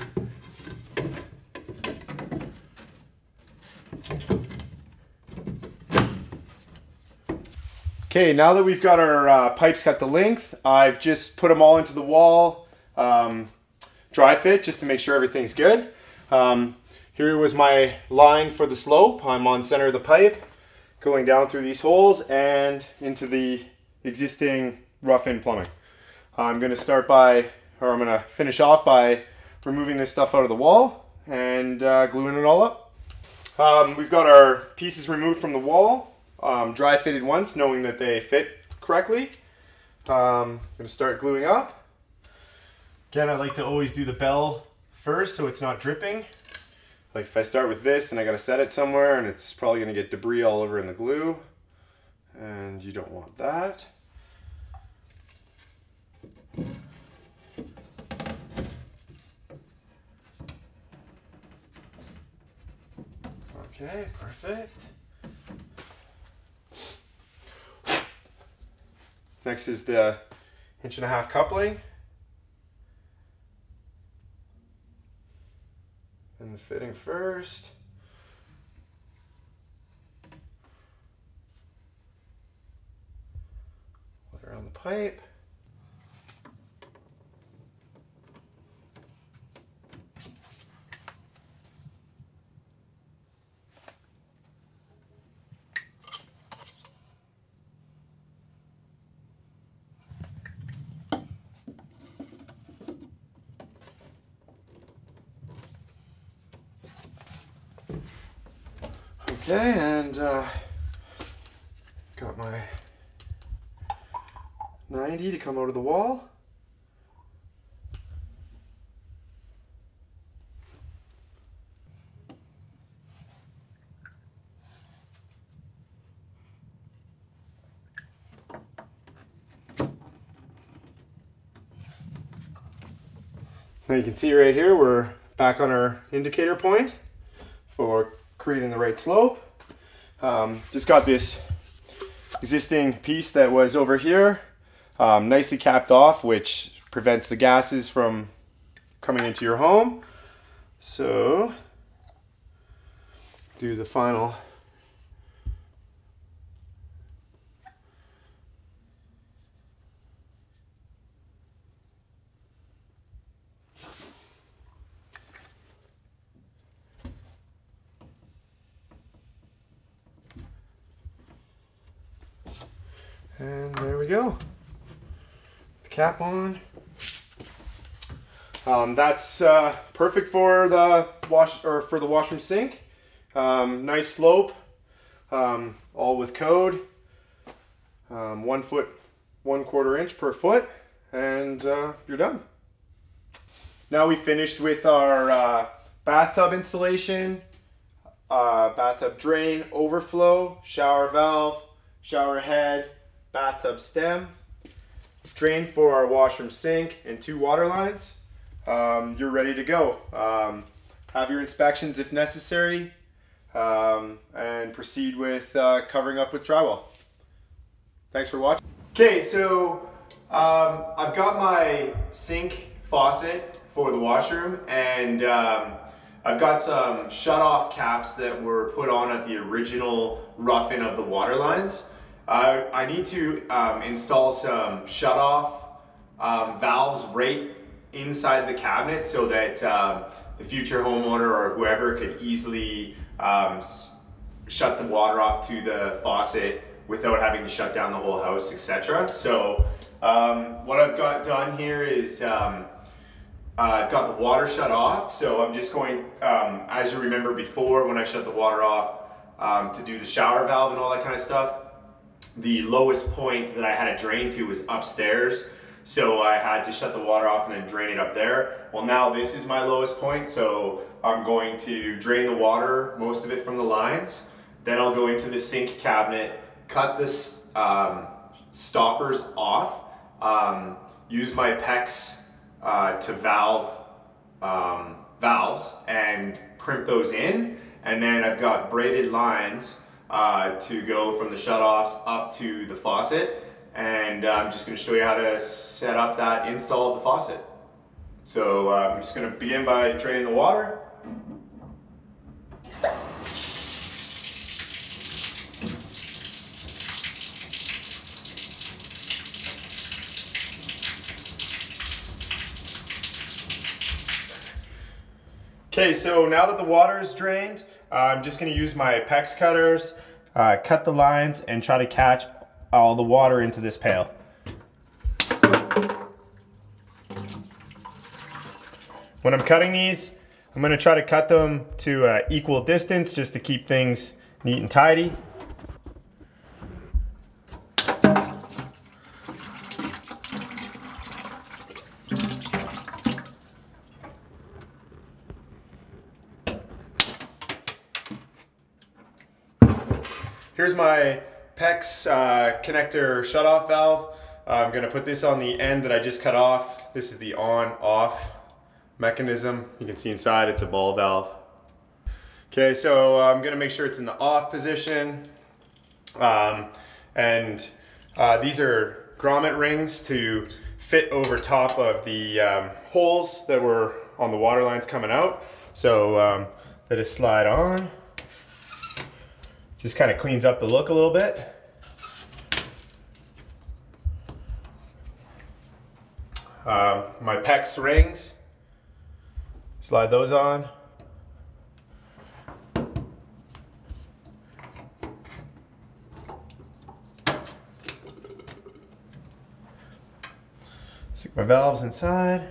Okay, now that we've got our uh, pipes cut the length, I've just put them all into the wall, um, dry fit, just to make sure everything's good. Um, here was my line for the slope. I'm on center of the pipe, going down through these holes and into the existing rough-in plumbing. I'm going to start by or I'm gonna finish off by removing this stuff out of the wall and uh, gluing it all up. Um, we've got our pieces removed from the wall, um, dry fitted once, knowing that they fit correctly. Um, gonna start gluing up. Again, I like to always do the bell first so it's not dripping. Like if I start with this and I gotta set it somewhere and it's probably gonna get debris all over in the glue, and you don't want that. Okay, perfect. Next is the inch and a half coupling. And the fitting first. Put around the pipe. Okay, and uh, got my ninety to come out of the wall. Now you can see right here, we're back on our indicator point for creating the right slope. Um, just got this existing piece that was over here, um, nicely capped off, which prevents the gases from coming into your home. So, do the final and there we go. The cap on. Um, that's uh, perfect for the wash or for the washroom sink. Um, nice slope, um, all with code. Um, one foot, one quarter inch per foot, and uh, you're done. Now we finished with our uh, bathtub installation, uh, bathtub drain, overflow, shower valve, shower head, bathtub stem, drain for our washroom sink, and two water lines. Um, you're ready to go. Um, have your inspections if necessary, um, and proceed with uh, covering up with drywall. Thanks for watching. Okay, so um, I've got my sink faucet for the washroom, and um, I've got some shut-off caps that were put on at the original rough-in of the water lines. Uh, I need to um, install some shut-off um, valves right inside the cabinet so that um, the future homeowner or whoever could easily um, shut the water off to the faucet without having to shut down the whole house, et cetera. So um, what I've got done here is um, uh, I've got the water shut off. So I'm just going, um, as you remember before when I shut the water off um, to do the shower valve and all that kind of stuff, the lowest point that I had to drain to was upstairs. So I had to shut the water off and then drain it up there. Well, now this is my lowest point, so I'm going to drain the water, most of it from the lines. Then I'll go into the sink cabinet, cut the um, stoppers off, um, use my PEX uh, to valve um, valves and crimp those in. And then I've got braided lines uh, to go from the shutoffs up to the faucet. And uh, I'm just going to show you how to set up that install of the faucet. So uh, I'm just going to begin by draining the water. Okay, so now that the water is drained, uh, I'm just going to use my PEX cutters, uh, cut the lines, and try to catch all the water into this pail. When I'm cutting these, I'm going to try to cut them to uh, equal distance just to keep things neat and tidy. Here's my PEX uh, connector shutoff valve. Uh, I'm going to put this on the end that I just cut off. This is the on-off mechanism. You can see inside it's a ball valve. Okay, so uh, I'm going to make sure it's in the off position. Um, and uh, these are grommet rings to fit over top of the um, holes that were on the water lines coming out. So um, they just slide on. Just kind of cleans up the look a little bit. Um, my PEX rings, slide those on. Stick my valves inside.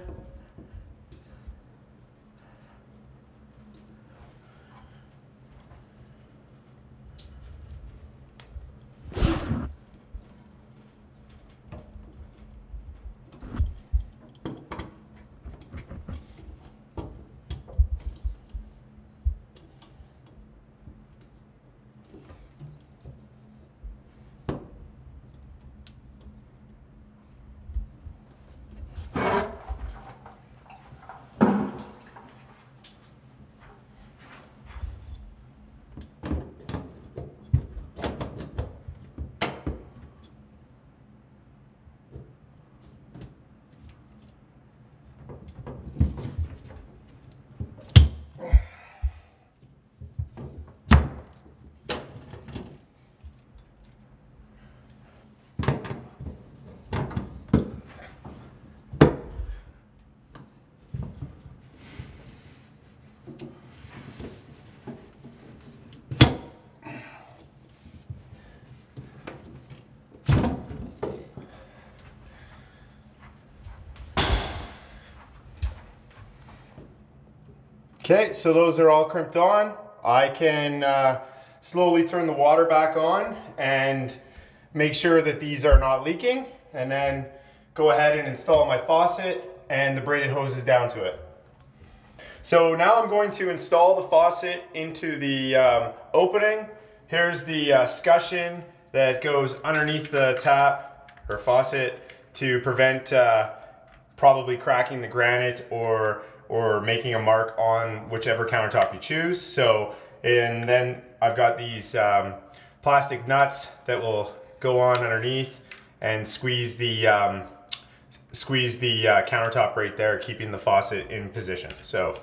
Okay, so those are all crimped on. I can uh, slowly turn the water back on and make sure that these are not leaking, and then go ahead and install my faucet and the braided hoses down to it. So now I'm going to install the faucet into the um, opening. Here's the uh, scutcheon that goes underneath the tap or faucet to prevent uh, probably cracking the granite or or making a mark on whichever countertop you choose. So, and then I've got these um, plastic nuts that will go on underneath and squeeze the um, squeeze the uh, countertop right there, keeping the faucet in position. So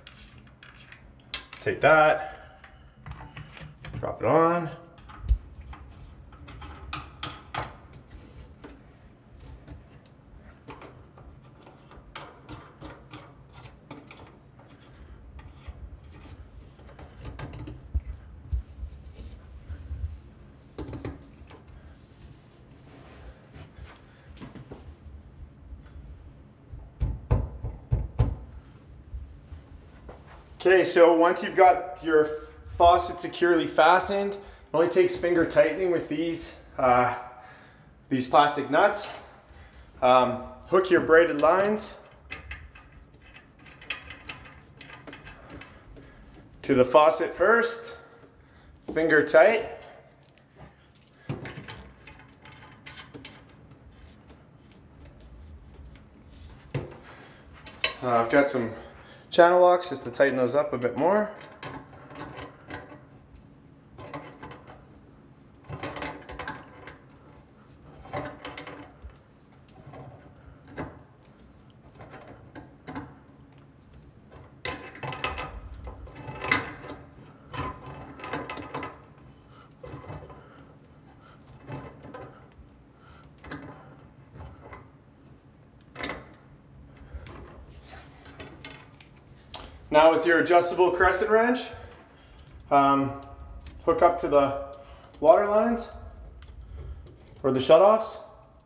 take that, drop it on. Okay, so once you've got your faucet securely fastened, it only takes finger tightening with these, uh, these plastic nuts. Um, hook your braided lines to the faucet first, finger tight. Uh, I've got some channel locks just to tighten those up a bit more. Now with your adjustable crescent wrench, um, hook up to the water lines or the shutoffs.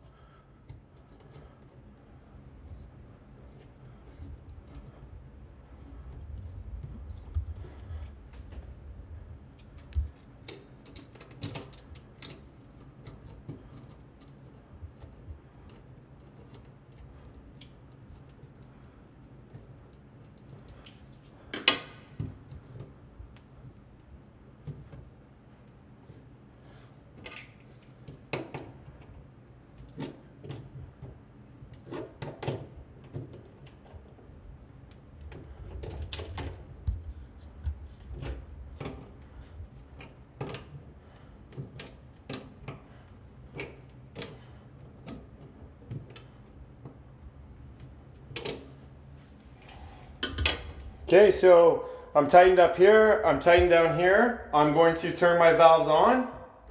Okay, so I'm tightened up here, I'm tightened down here. I'm going to turn my valves on.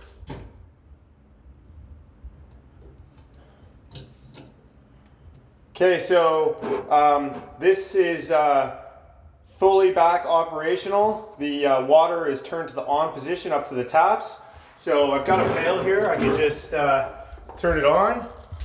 Okay, so um, this is uh, fully back operational. The uh, water is turned to the on position up to the taps. So I've got a pail here, I can just uh, turn it on.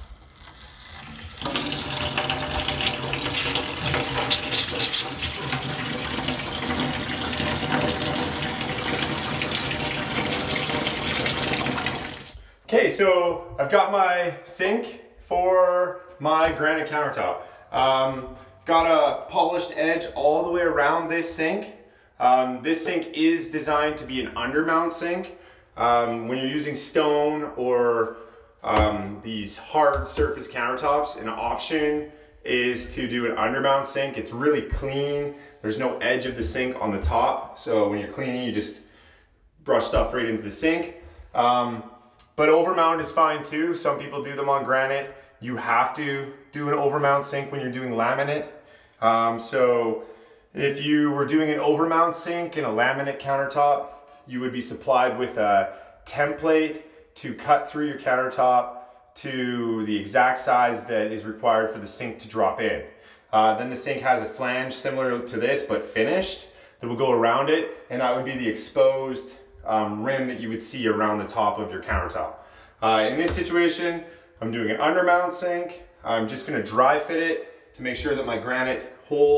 Okay, so I've got my sink for my granite countertop. Um, got a polished edge all the way around this sink. Um, this sink is designed to be an undermount sink. Um, when you're using stone or um, these hard surface countertops, an option is to do an undermount sink. It's really clean. There's no edge of the sink on the top. So when you're cleaning, you just brush stuff right into the sink. Um, But overmount is fine too. Some people do them on granite. You have to do an overmount sink when you're doing laminate. Um, so if you were doing an overmount sink in a laminate countertop, you would be supplied with a template to cut through your countertop to the exact size that is required for the sink to drop in. Uh, then the sink has a flange similar to this but finished that will go around it, and that would be the exposed Um, rim that you would see around the top of your countertop. Uh, in this situation, I'm doing an undermount sink. I'm just going to dry fit it to make sure that my granite hole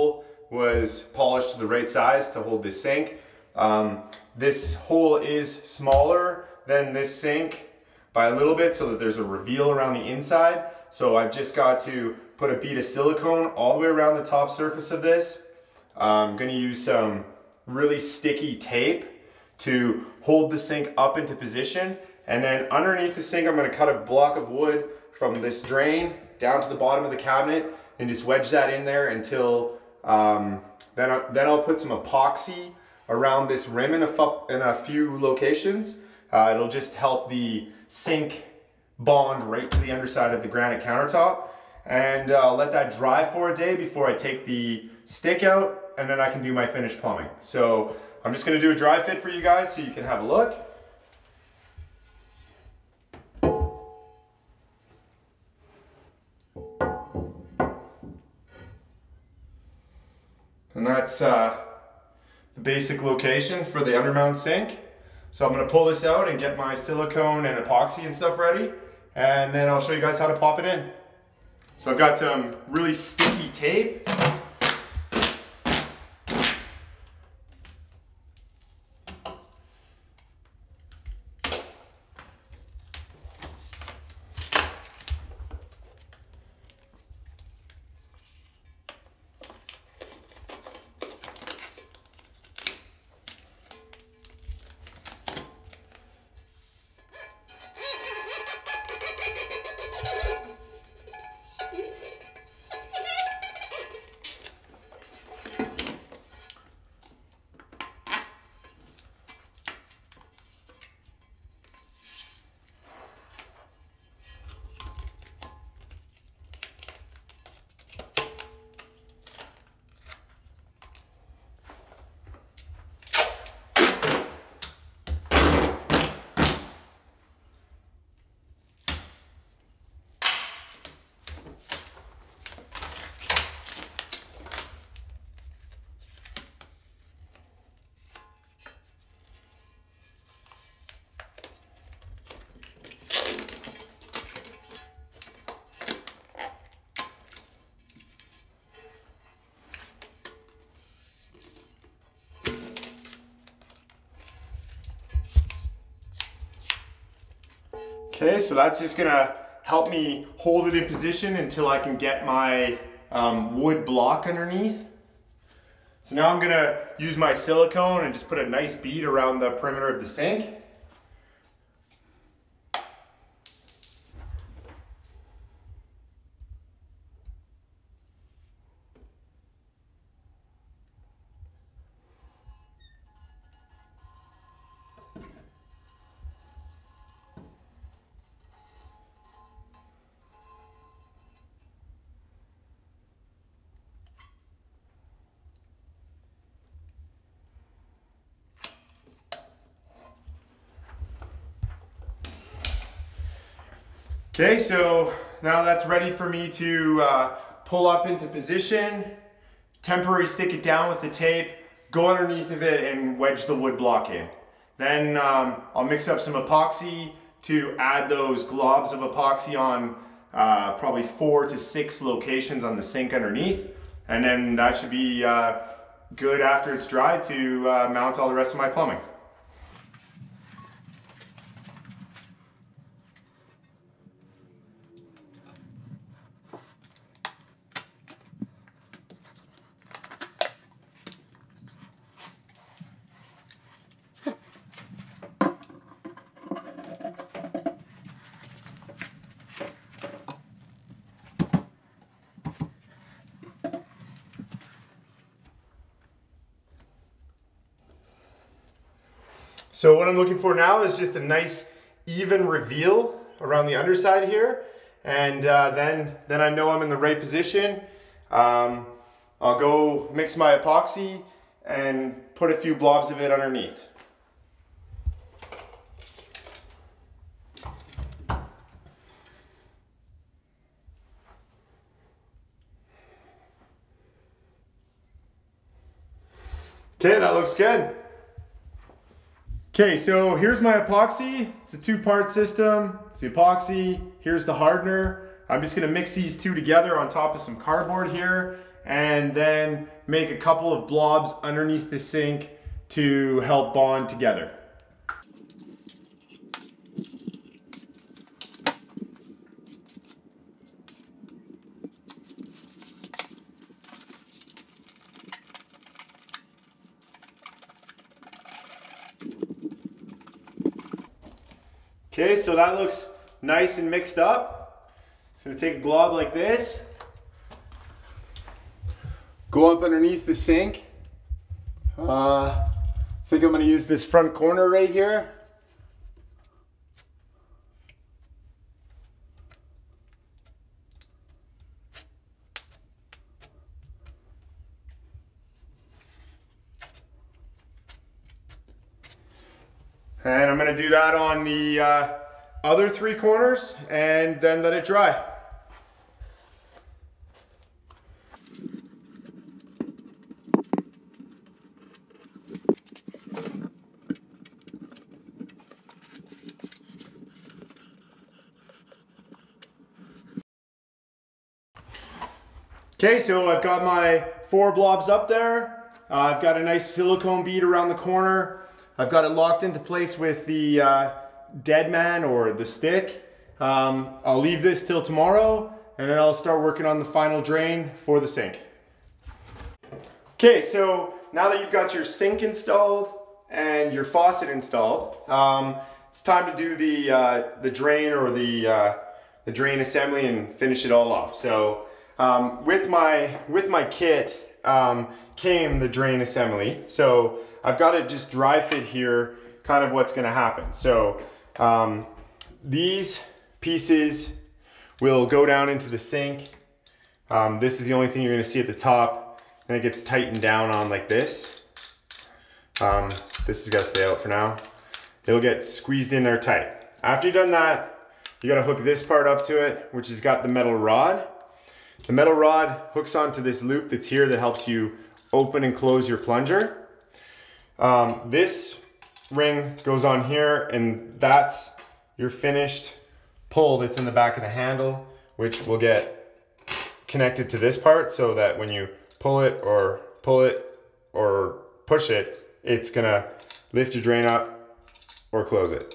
was polished to the right size to hold this sink. Um, this hole is smaller than this sink by a little bit so that there's a reveal around the inside. So I've just got to put a bead of silicone all the way around the top surface of this. I'm going to use some really sticky tape to hold the sink up into position, and then underneath the sink I'm going to cut a block of wood from this drain down to the bottom of the cabinet and just wedge that in there until um, then, I, then I'll put some epoxy around this rim in a, in a few locations. Uh, it'll just help the sink bond right to the underside of the granite countertop, and uh, let that dry for a day before I take the stick out, and then I can do my finished plumbing. So I'm just going to do a dry fit for you guys so you can have a look. And that's uh, the basic location for the undermount sink. So I'm going to pull this out and get my silicone and epoxy and stuff ready, and then I'll show you guys how to pop it in. So I've got some really sticky tape. Okay, so that's just gonna help me hold it in position until I can get my um, wood block underneath. So now I'm gonna use my silicone and just put a nice bead around the perimeter of the sink. Okay, so now that's ready for me to uh, pull up into position, temporarily stick it down with the tape, go underneath of it and wedge the wood block in. Then um, I'll mix up some epoxy to add those globs of epoxy on uh, probably four to six locations on the sink underneath. And then that should be uh, good after it's dry to uh, mount all the rest of my plumbing. So what I'm looking for now is just a nice even reveal around the underside here, and uh, then, then I know I'm in the right position. Um, I'll go mix my epoxy and put a few blobs of it underneath. Okay, that looks good. Okay, so here's my epoxy. It's a two-part system. It's the epoxy, here's the hardener. I'm just gonna mix these two together on top of some cardboard here and then make a couple of blobs underneath the sink to help bond together. Okay, so that looks nice and mixed up. So I'm gonna take a glob like this, go up underneath the sink. Uh, I think I'm gonna use this front corner right here. And I'm gonna do that on the uh, other three corners and then let it dry. Okay, so I've got my four blobs up there. Uh, I've got a nice silicone bead around the corner. I've got it locked into place with the uh, dead man or the stick. Um, I'll leave this till tomorrow and then I'll start working on the final drain for the sink. Okay, so now that you've got your sink installed and your faucet installed, um, it's time to do the, uh, the drain or the, uh, the drain assembly and finish it all off. So um, with, my, with my kit um, came the drain assembly. So I've got it just dry fit here, kind of what's gonna happen. So um, these pieces will go down into the sink. Um, this is the only thing you're gonna see at the top, and it gets tightened down on like this. Um, this has gotta stay out for now. It'll get squeezed in there tight. After you've done that, you gotta hook this part up to it, which has got the metal rod. The metal rod hooks onto this loop that's here that helps you open and close your plunger. Um, this ring goes on here, and that's your finished pull that's in the back of the handle, which will get connected to this part so that when you pull it or pull it or push it, it's gonna lift your drain up or close it.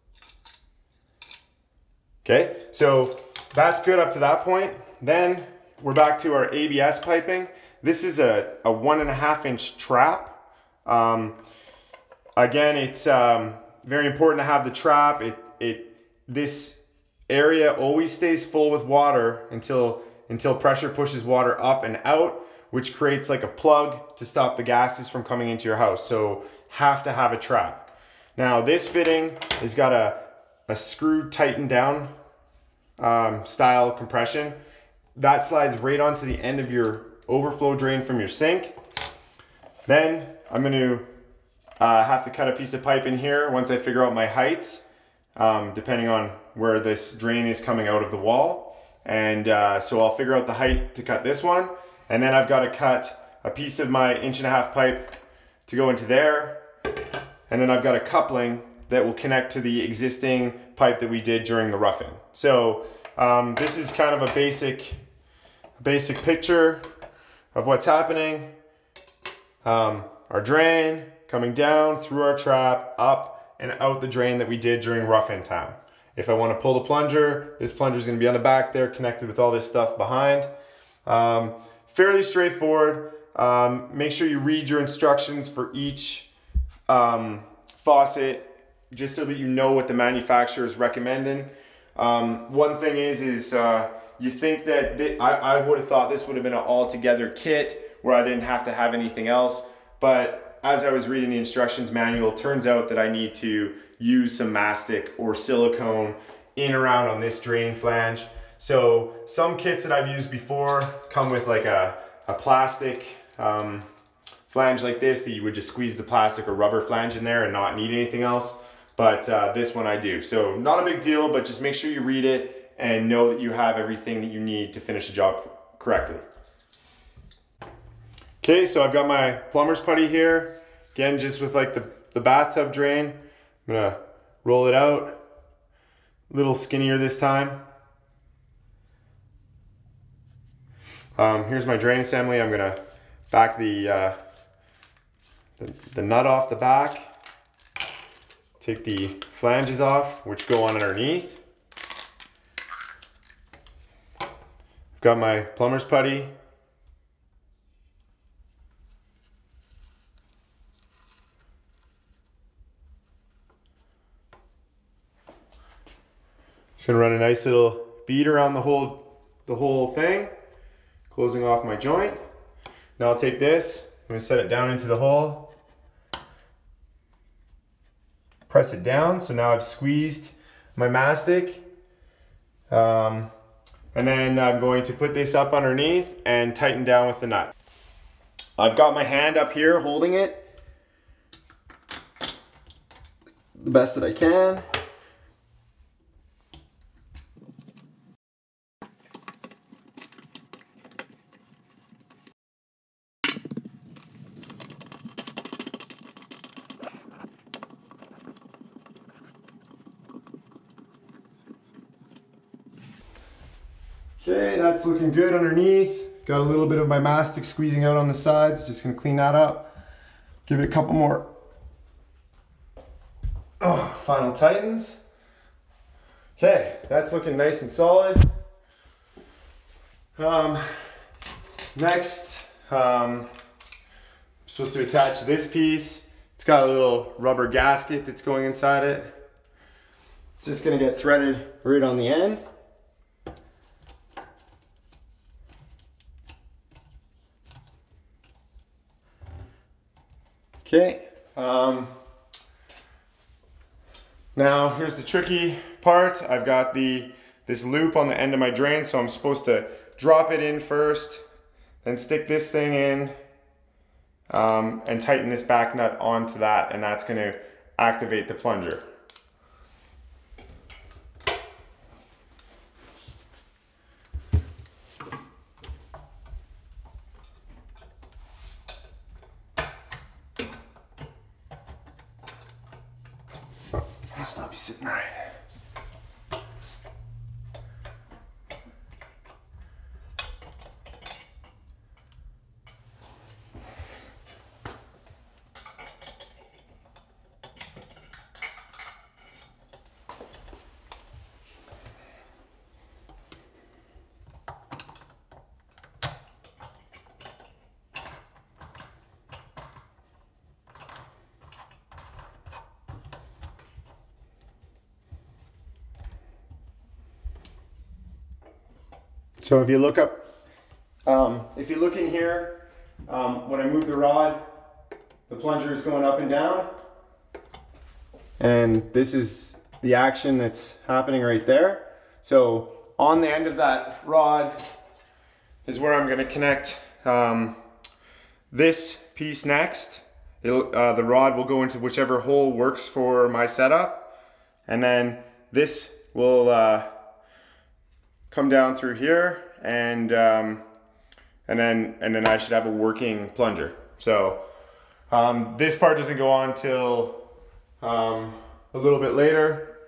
Okay, so that's good up to that point. Then we're back to our A B S piping. This is a, a one and a half inch trap. Um, again, it's um, very important to have the trap. It, it, this area always stays full with water until, until pressure pushes water up and out, which creates like a plug to stop the gases from coming into your house. So have to have a trap. Now this fitting has got a, a screw tightened down um, style compression. That slides right onto the end of your overflow drain from your sink. Then I'm going to uh, have to cut a piece of pipe in here once I figure out my heights, um, depending on where this drain is coming out of the wall. And uh, so I'll figure out the height to cut this one. And then I've got to cut a piece of my inch and a half pipe to go into there. And then I've got a coupling that will connect to the existing pipe that we did during the roughing. So um, this is kind of a basic, basic picture of what's happening. Um, our drain coming down through our trap, up and out the drain that we did during rough-in time. If I want to pull the plunger, this plunger is going to be on the back there, connected with all this stuff behind. Um, fairly straightforward. Um, make sure you read your instructions for each um, faucet, just so that you know what the manufacturer is recommending. Um, one thing is, is uh, you think that th I, I would have thought this would have been an all-together kit where I didn't have to have anything else. But as I was reading the instructions manual, it turns out that I need to use some mastic or silicone in around on this drain flange. So some kits that I've used before come with like a, a plastic um, flange like this that you would just squeeze the plastic or rubber flange in there and not need anything else. But uh, this one I do. So not a big deal, but just make sure you read it and know that you have everything that you need to finish the job correctly. Okay, so I've got my plumber's putty here. Again, just with like the, the bathtub drain. I'm gonna roll it out. A little skinnier this time. Um, here's my drain assembly. I'm gonna back the, uh, the, the nut off the back. Take the flanges off, which go on underneath. I've got my plumber's putty. Just gonna run a nice little bead around the whole, the whole thing, closing off my joint. Now I'll take this, I'm gonna set it down into the hole. Press it down, so now I've squeezed my mastic. Um, and then I'm going to put this up underneath and tighten down with the nut. I've got my hand up here holding it the best that I can. Okay, that's looking good underneath. Got a little bit of my mastic squeezing out on the sides. Just gonna clean that up. Give it a couple more oh, final tightens. Okay, that's looking nice and solid. Um, next, um, I'm supposed to attach this piece. It's got a little rubber gasket that's going inside it. It's just gonna get threaded right on the end. Okay, um, now here's the tricky part. I've got the this loop on the end of my drain, so I'm supposed to drop it in first, then stick this thing in, um, and tighten this back nut onto that, and that's going to activate the plunger. Must not be sitting right. So if you look up, um, if you look in here, um, when I move the rod, the plunger is going up and down. And this is the action that's happening right there. So on the end of that rod is where I'm going to connect um, this piece next. It'll, uh, the rod will go into whichever hole works for my setup. And then this will uh, come down through here, and um, and then and then I should have a working plunger. So um, this part doesn't go on till um, a little bit later.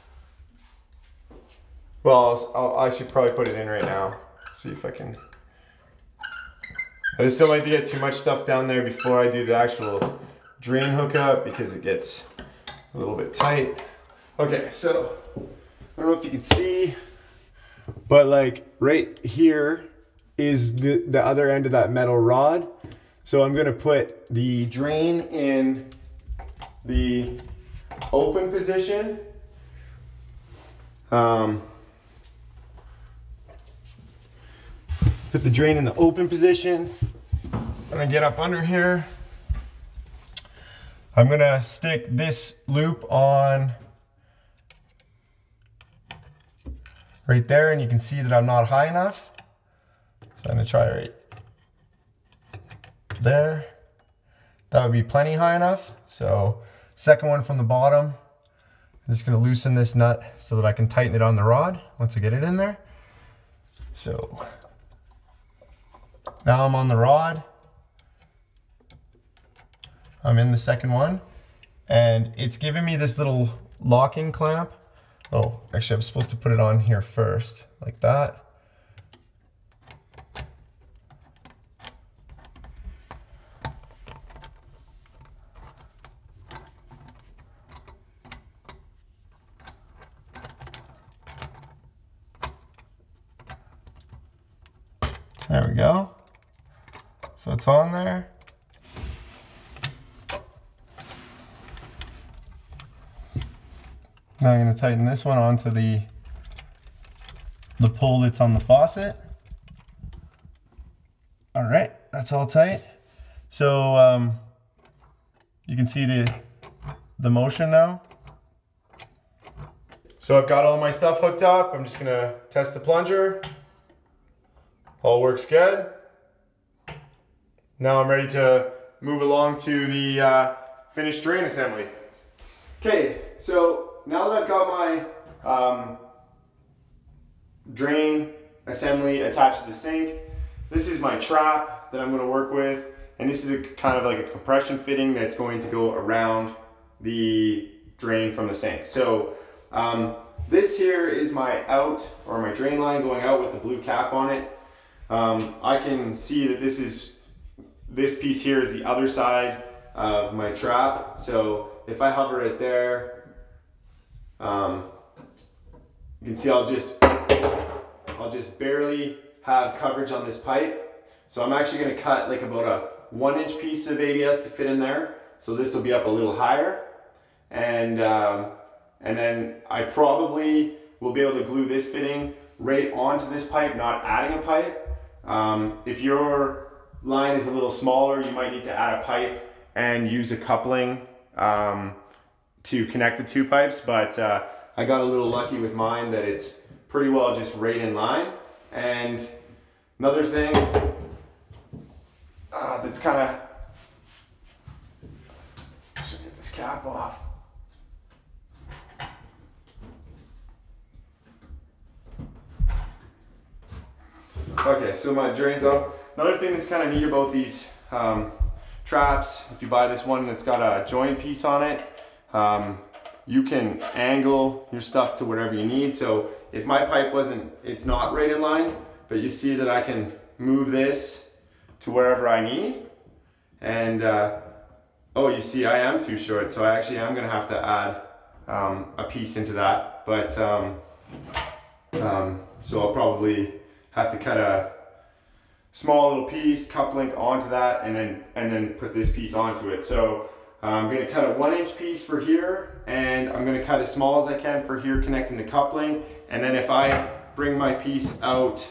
Well, I'll, I'll, I should probably put it in right now. See if I can. I just don't like to get too much stuff down there before I do the actual drain hookup, because it gets a little bit tight. Okay, so I don't know if you can see, but like right here is the, the other end of that metal rod. So I'm gonna put the drain in the open position. Um, put the drain in the open position. I'm gonna get up under here. I'm gonna stick this loop on right there, and you can see that I'm not high enough. So I'm gonna try right there. That would be plenty high enough. So second one from the bottom, I'm just gonna loosen this nut so that I can tighten it on the rod once I get it in there. So now I'm on the rod. I'm in the second one, and it's giving me this little locking clamp. Oh, actually I'm supposed to put it on here first, like that. There we go. So it's on there. Now I'm going to tighten this one onto the the pull that's on the faucet. All right, that's all tight. So um, you can see the the motion now. So I've got all my stuff hooked up. I'm just gonna test the plunger. All works good. Now I'm ready to move along to the uh, finished drain assembly. Okay, so now that I've got my um, drain assembly attached to the sink, this is my trap that I'm going to work with, and this is a kind of like a compression fitting that's going to go around the drain from the sink. So um, this here is my out, or my drain line going out with the blue cap on it. Um, I can see that this is, this piece here is the other side of my trap. So if I hover it there, um, you can see I'll just, I'll just barely have coverage on this pipe. So I'm actually going to cut like about a one inch piece of A B S to fit in there. So this will be up a little higher. And, um, and then I probably will be able to glue this fitting right onto this pipe, not adding a pipe. Um, if your line is a little smaller, you might need to add a pipe and use a coupling um, to connect the two pipes. But uh, I got a little lucky with mine that it's pretty well just right in line. And another thing uh, that's kind of, just get this cap off. Okay, so my drain's up. Another thing that's kind of neat about these um, traps, if you buy this one that's got a joint piece on it, um, you can angle your stuff to whatever you need. So if my pipe wasn't, it's not right in line, but you see that I can move this to wherever I need. And uh, oh, you see I am too short, so I actually am gonna have to add um, a piece into that. But um, um, so I'll probably have to cut a small little piece, cup link onto that, and then and then put this piece onto it. So I'm gonna cut a one inch piece for here, and I'm gonna cut as small as I can for here connecting the coupling. And then if I bring my piece out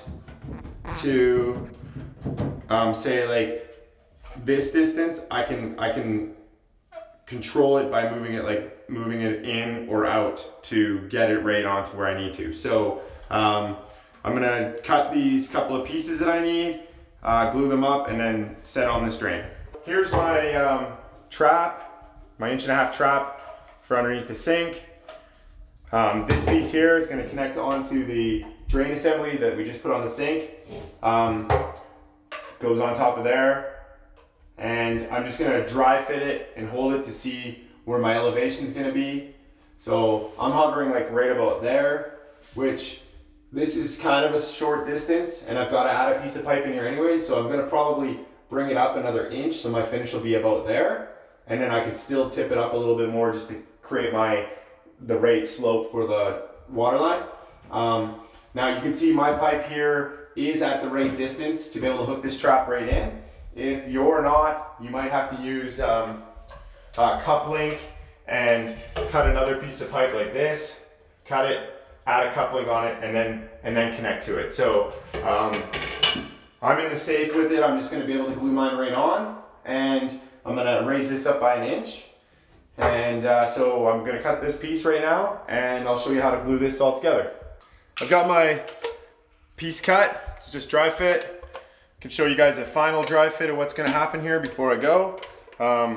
to um, say like this distance, I can I can control it by moving it like moving it in or out to get it right onto where I need to. So um, I'm gonna cut these couple of pieces that I need, uh, glue them up, and then set on this drain. Here's my um, trap, my inch and a half trap for underneath the sink. Um, this piece here is gonna connect onto the drain assembly that we just put on the sink. Um, goes on top of there. And I'm just gonna dry fit it and hold it to see where my elevation is gonna be. So I'm hovering like right about there, which this is kind of a short distance, and I've got to add a piece of pipe in here anyway, so I'm gonna probably bring it up another inch, so my finish will be about there. And then I can still tip it up a little bit more just to create my, the right slope for the water line. Um, now you can see my pipe here is at the right distance to be able to hook this trap right in. If you're not, you might have to use um, a cup link and cut another piece of pipe like this, cut it, add a coupling on it, and then and then connect to it. So um, I'm in the safe with it. I'm just going to be able to glue mine right on, and I'm going to raise this up by an inch. And uh, so I'm going to cut this piece right now, and I'll show you how to glue this all together. I've got my piece cut. It's just dry fit. I can show you guys a final dry fit of what's going to happen here before I go. Um,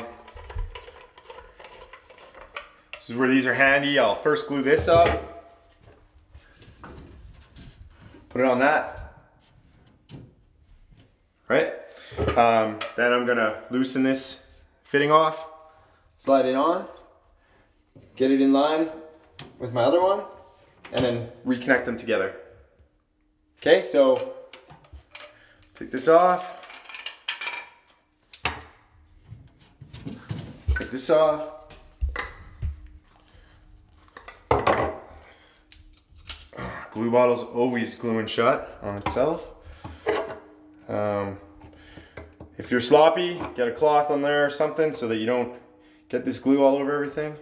this is where these are handy. I'll first glue this up. Put it on that, right? Um, then I'm gonna loosen this fitting off, slide it on, get it in line with my other one, and then reconnect them together. Okay, so take this off, take this off. Glue bottle's always gluing shut on itself. Um, if you're sloppy, get a cloth on there or something so that you don't get this glue all over everything.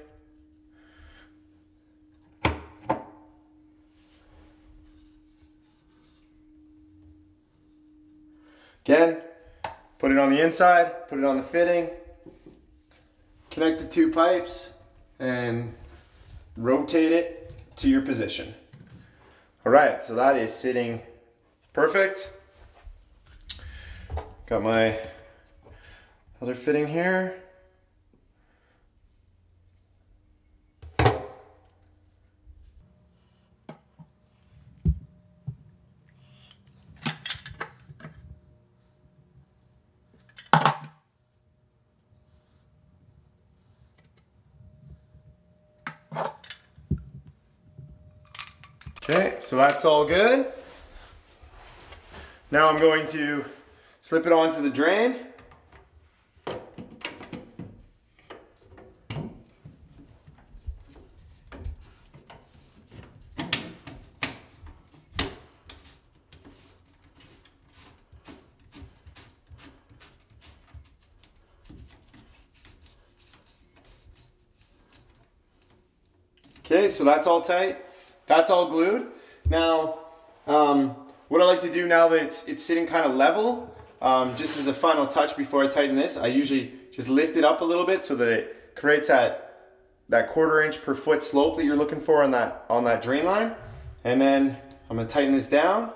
Again, put it on the inside, put it on the fitting, connect the two pipes, and rotate it to your position. All right, so that is sitting perfect. Got my other fitting here. Okay, so that's all good. Now I'm going to slip it onto the drain. Okay, so that's all tight. That's all glued. Now, um, what I like to do now that it's, it's sitting kind of level, um, just as a final touch before I tighten this, I usually just lift it up a little bit so that it creates that, that quarter inch per foot slope that you're looking for on that, on that drain line. And then I'm gonna tighten this down.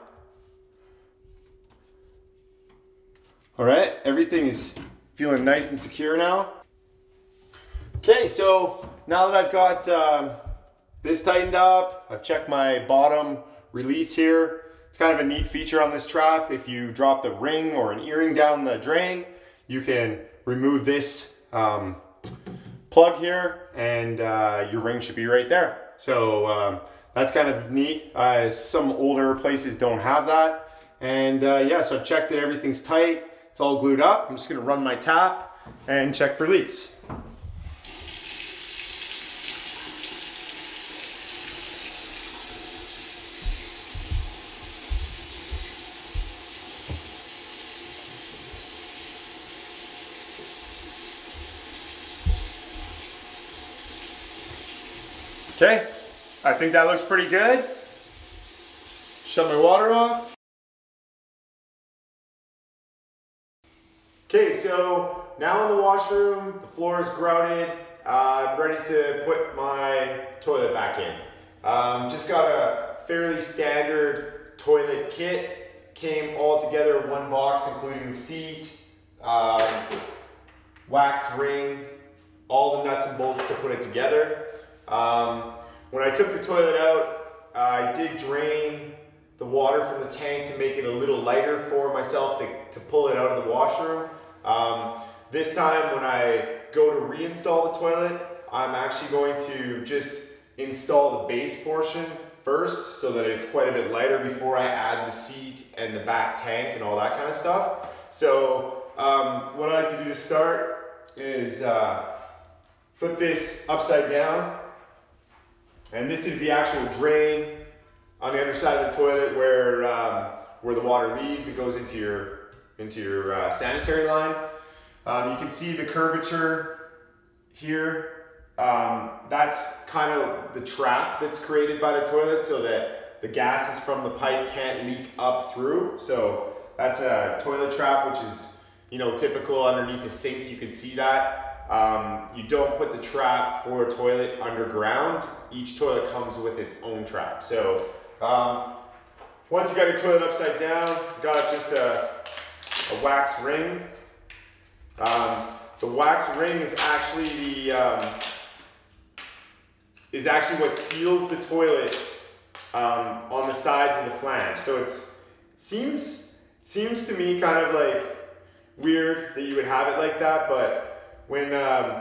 All right, everything is feeling nice and secure now. Okay, so now that I've got um, this tightened up, I've checked my bottom release here. It's kind of a neat feature on this trap. If you drop the ring or an earring down the drain, you can remove this um, plug here and uh, your ring should be right there. So um, that's kind of neat. Uh, some older places don't have that. And uh, yeah, so I've checked that everything's tight. It's all glued up. I'm just gonna run my tap and check for leaks. Okay, I think that looks pretty good. Shut my water off. Okay, so now in the washroom, the floor is grouted. Uh, I'm ready to put my toilet back in. Um, just got a fairly standard toilet kit. Came all together in one box, including the seat, um, wax ring, all the nuts and bolts to put it together. Um, when I took the toilet out, I did drain the water from the tank to make it a little lighter for myself to, to pull it out of the washroom. Um, this time when I go to reinstall the toilet, I'm actually going to just install the base portion first so that it's quite a bit lighter before I add the seat and the back tank and all that kind of stuff. So um, what I like to do to start is uh, flip this upside down. And this is the actual drain on the underside of the toilet where um, where the water leaves. It goes into your into your uh, sanitary line. Um, you can see the curvature here. Um, that's kind of the trap that's created by the toilet so that the gases from the pipe can't leak up through. So that's a toilet trap, which is, you know, typical underneath the sink. You can see that. Um, you don't put the trap for a toilet underground. Each toilet comes with its own trap. So um, once you got your toilet upside down, you got just a, a wax ring. Um, the wax ring is actually the um, is actually what seals the toilet um, on the sides of the flange. So it's it seems seems to me kind of like weird that you would have it like that, but when um,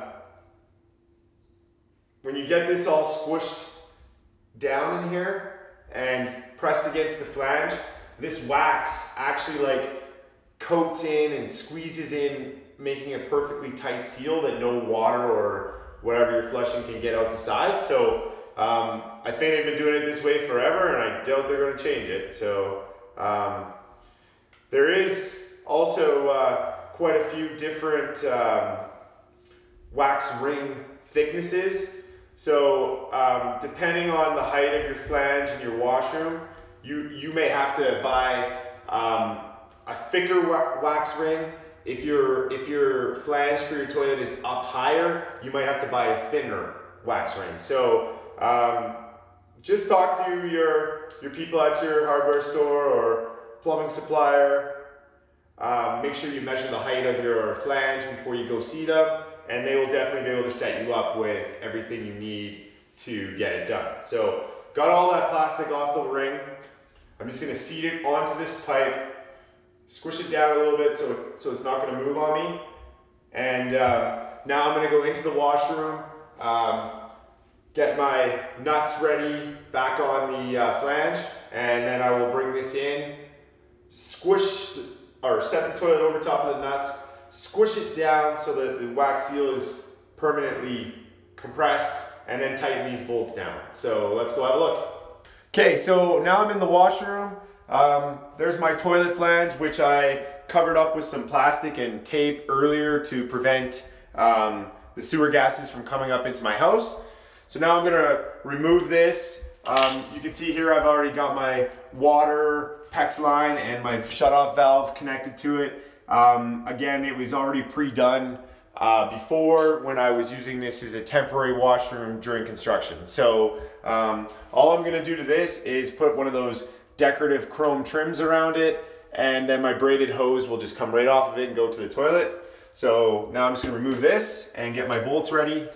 when you get this all squished down in here and pressed against the flange, this wax actually like coats in and squeezes in, making a perfectly tight seal that no water or whatever you're flushing can get out the side. So um, I think they've been doing it this way forever, and I doubt they're going to change it. So um, there is also uh, quite a few different um, wax ring thicknesses. So um, depending on the height of your flange in your washroom, you, you may have to buy um, a thicker wa wax ring. If your, if your flange for your toilet is up higher, you might have to buy a thinner wax ring. So um, just talk to your, your people at your hardware store or plumbing supplier. Um, make sure you measure the height of your flange before you go see them, and they will definitely be able to set you up with everything you need to get it done. So got all that plastic off the ring. I'm just gonna seat it onto this pipe, squish it down a little bit so, so it's not gonna move on me. And uh, now I'm gonna go into the washroom, um, get my nuts ready back on the uh, flange, and then I will bring this in, squish, or set the toilet over top of the nuts, squish it down so that the wax seal is permanently compressed, and then tighten these bolts down. So let's go have a look. Okay, so now I'm in the washroom. Um, there's my toilet flange, which I covered up with some plastic and tape earlier to prevent um, the sewer gases from coming up into my house. So now I'm gonna remove this. Um, you can see here I've already got my water PEX line and my shut-off valve connected to it. Um, again, it was already pre-done uh, before when I was using this as a temporary washroom during construction. So um, all I'm gonna do to this is put one of those decorative chrome trims around it, and then my braided hose will just come right off of it and go to the toilet. So now I'm just gonna remove this and get my bolts ready.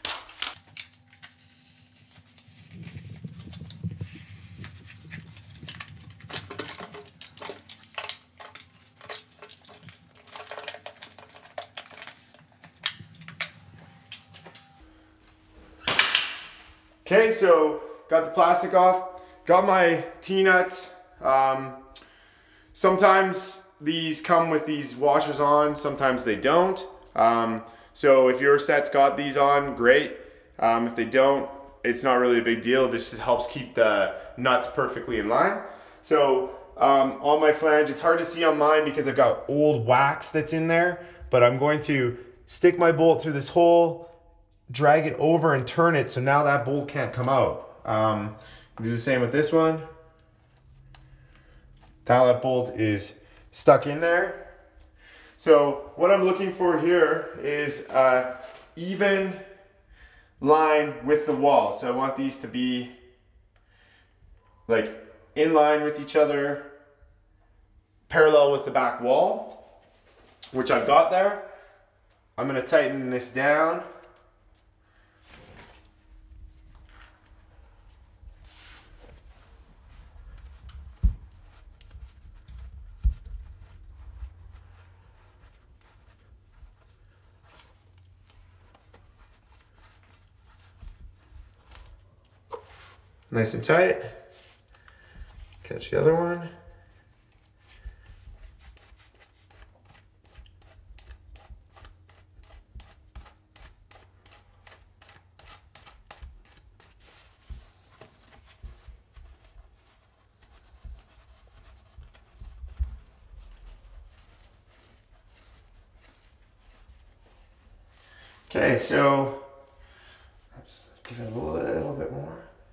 Okay, so got the plastic off, got my T-nuts. Um, sometimes these come with these washers on, sometimes they don't. Um, so if your set's got these on, great. Um, if they don't, it's not really a big deal. This just helps keep the nuts perfectly in line. So um, on my flange, it's hard to see on mine because I've got old wax that's in there, but I'm going to stick my bolt through this hole, drag it over and turn it so now that bolt can't come out. Um, do the same with this one. Now that bolt is stuck in there. So what I'm looking for here is an even line with the wall. So I want these to be like in line with each other, parallel with the back wall, which I've got there. I'm gonna tighten this down. Nice and tight. Catch the other one. Okay, so let's give it a little bit more.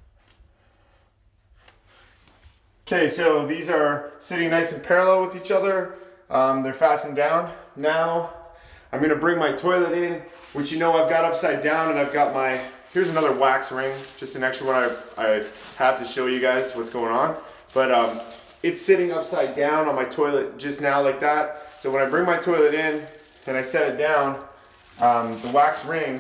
Okay, so these are sitting nice and parallel with each other. Um, they're fastened down. Now I'm gonna bring my toilet in, which you know I've got upside down, and I've got my, here's another wax ring, just an extra one I, I have to show you guys what's going on. But um, it's sitting upside down on my toilet just now like that. So when I bring my toilet in and I set it down, um, the wax ring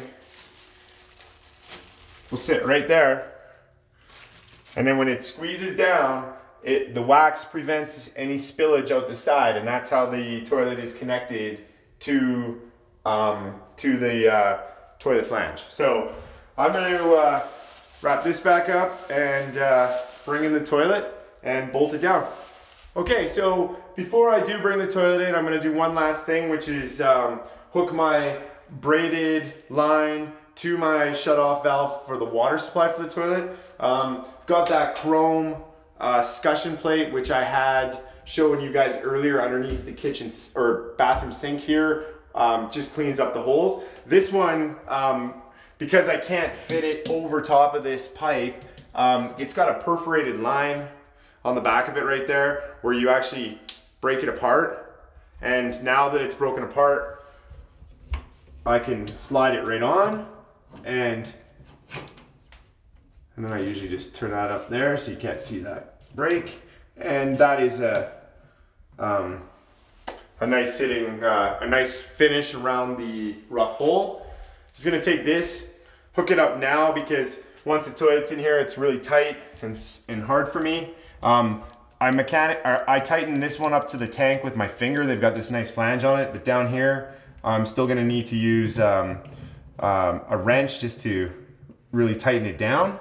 will sit right there. And then when it squeezes down, It, the wax prevents any spillage out the side, and that's how the toilet is connected to um, to the uh, toilet flange. So I'm going to uh, wrap this back up and uh, bring in the toilet and bolt it down. Okay, so before I do bring the toilet in, I'm going to do one last thing, which is um, hook my braided line to my shut-off valve for the water supply for the toilet. Um, got that chrome Uh, scutcheon plate, which I had showing you guys earlier underneath the kitchen or bathroom sink here, um, just cleans up the holes. This one, um, because I can't fit it over top of this pipe, um, it's got a perforated line on the back of it right there where you actually break it apart. And now that it's broken apart, I can slide it right on, and and then I usually just turn that up there so you can't see that break. And that is a um, a nice sitting, uh, a nice finish around the rough hole. Just gonna take this, hook it up now, because once the toilet's in here, it's really tight and, and hard for me. Um, I mechanic, or I tighten this one up to the tank with my finger. They've got this nice flange on it, but down here, I'm still gonna need to use um, um, a wrench just to really tighten it down.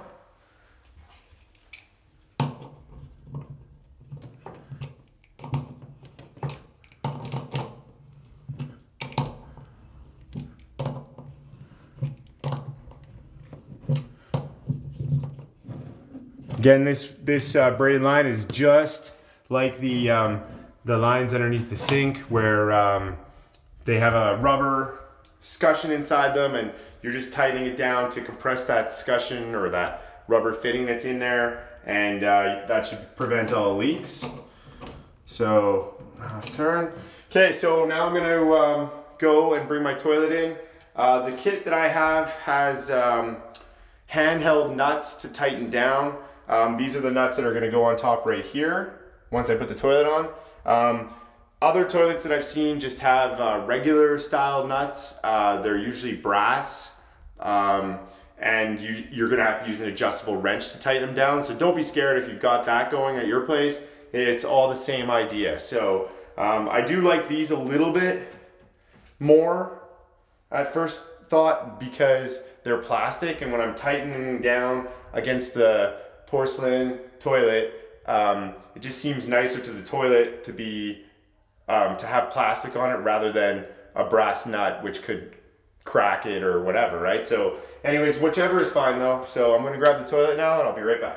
Again, this this uh, braided line is just like the um, the lines underneath the sink, where um, they have a rubber scutcheon inside them, and you're just tightening it down to compress that scutcheon or that rubber fitting that's in there, and uh, that should prevent all leaks. So half turn. Okay, so now I'm going to um, go and bring my toilet in. Uh, the kit that I have has um, handheld nuts to tighten down. Um, these are the nuts that are going to go on top right here once I put the toilet on. Um, other toilets that I've seen just have uh, regular style nuts. Uh, they're usually brass, um, and you, you're going to have to use an adjustable wrench to tighten them down. So don't be scared if you've got that going at your place. It's all the same idea. So um, I do like these a little bit more at first thought because they're plastic, and when I'm tightening down against the porcelain toilet, um, it just seems nicer to the toilet to be um, to have plastic on it rather than a brass nut, which could crack it or whatever, right? So anyways, whichever is fine though. So I'm gonna grab the toilet now and I'll be right back.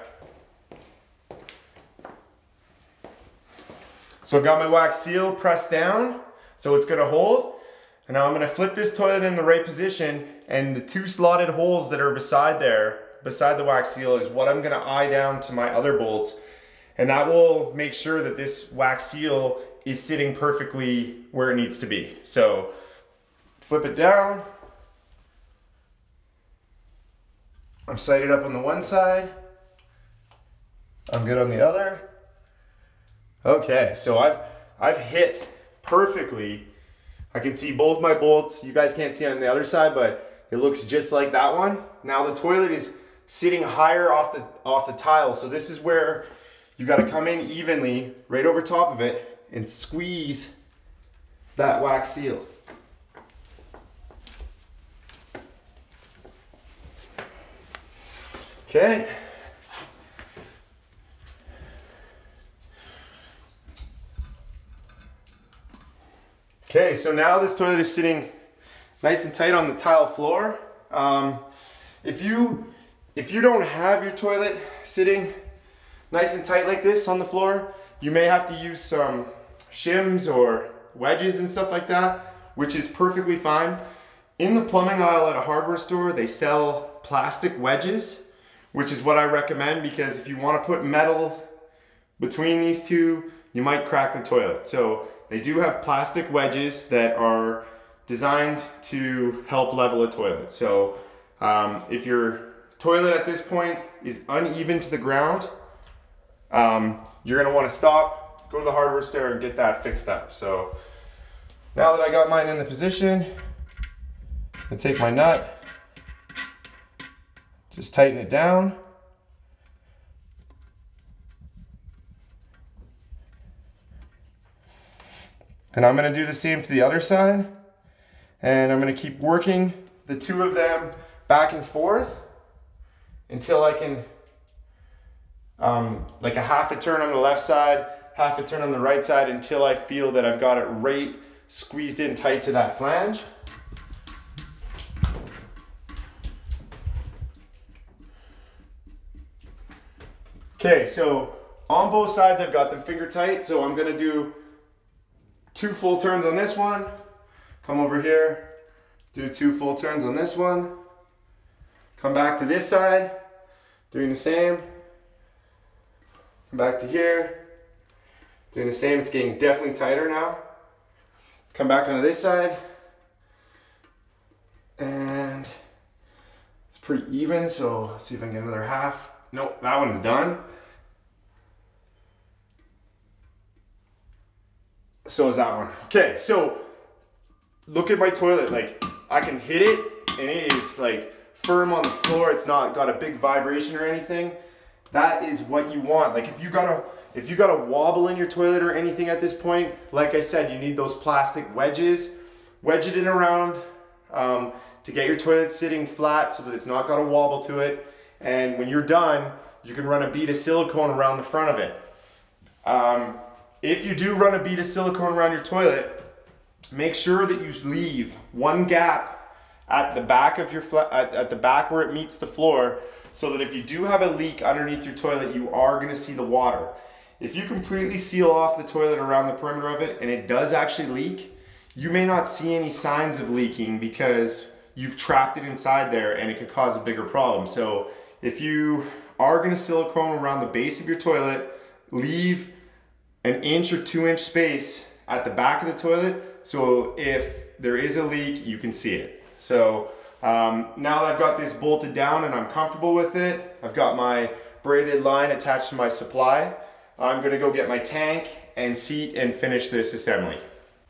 So I've got my wax seal pressed down so it's gonna hold. And now I'm gonna flip this toilet in the right position, and the two slotted holes that are beside there beside the wax seal is what I'm gonna eye down to my other bolts, and that will make sure that this wax seal is sitting perfectly where it needs to be. So flip it down. I'm sighted up on the one side. I'm good on the other. Okay, so I've I've hit perfectly. I can see both my bolts. You guys can't see on the other side, but it looks just like that one. Now the toilet is sitting higher off the off the tile, so this is where you got to come in evenly right over top of it and squeeze that wax seal. Okay. Okay, so now this toilet is sitting nice and tight on the tile floor. Um, if you If you don't have your toilet sitting nice and tight like this on the floor, you may have to use some shims or wedges and stuff like that, which is perfectly fine. In the plumbing aisle at a hardware store, they sell plastic wedges, which is what I recommend, because if you want to put metal between these two, you might crack the toilet. So they do have plastic wedges that are designed to help level a toilet. So um, if your toilet at this point is uneven to the ground, um, you're gonna wanna stop, go to the hardware store and get that fixed up. So now that I got mine in the position, I take my nut, just tighten it down. And I'm gonna do the same to the other side. And I'm gonna keep working the two of them back and forth until I can, um, like a half a turn on the left side, half a turn on the right side, until I feel that I've got it right squeezed in tight to that flange. Okay, so on both sides I've got them finger tight, so I'm gonna do two full turns on this one, come over here, do two full turns on this one, come back to this side, doing the same, come back to here, doing the same. It's getting definitely tighter now. Come back onto this side, and it's pretty even, so let's see if I can get another half. Nope, that one's done. So is that one. Okay, so look at my toilet. Like, I can hit it and it is like firm on the floor. It's not got a big vibration or anything. That is what you want. Like, if you got a if you got a wobble in your toilet or anything at this point, like I said, you need those plastic wedges. Wedge it in around um, to get your toilet sitting flat so that it's not got a wobble to it. And when you're done, you can run a bead of silicone around the front of it. Um, If you do run a bead of silicone around your toilet, make sure that you leave one gap at the back of your at, at the back where it meets the floor, so that if you do have a leak underneath your toilet, you are going to see the water. If you completely seal off the toilet around the perimeter of it and it does actually leak, you may not see any signs of leaking because you've trapped it inside there and it could cause a bigger problem. So if you are going to silicone around the base of your toilet, leave an inch or two inch space at the back of the toilet, so if there is a leak, you can see it. So um, now that I've got this bolted down and I'm comfortable with it, I've got my braided line attached to my supply, I'm gonna go get my tank and seat and finish this assembly.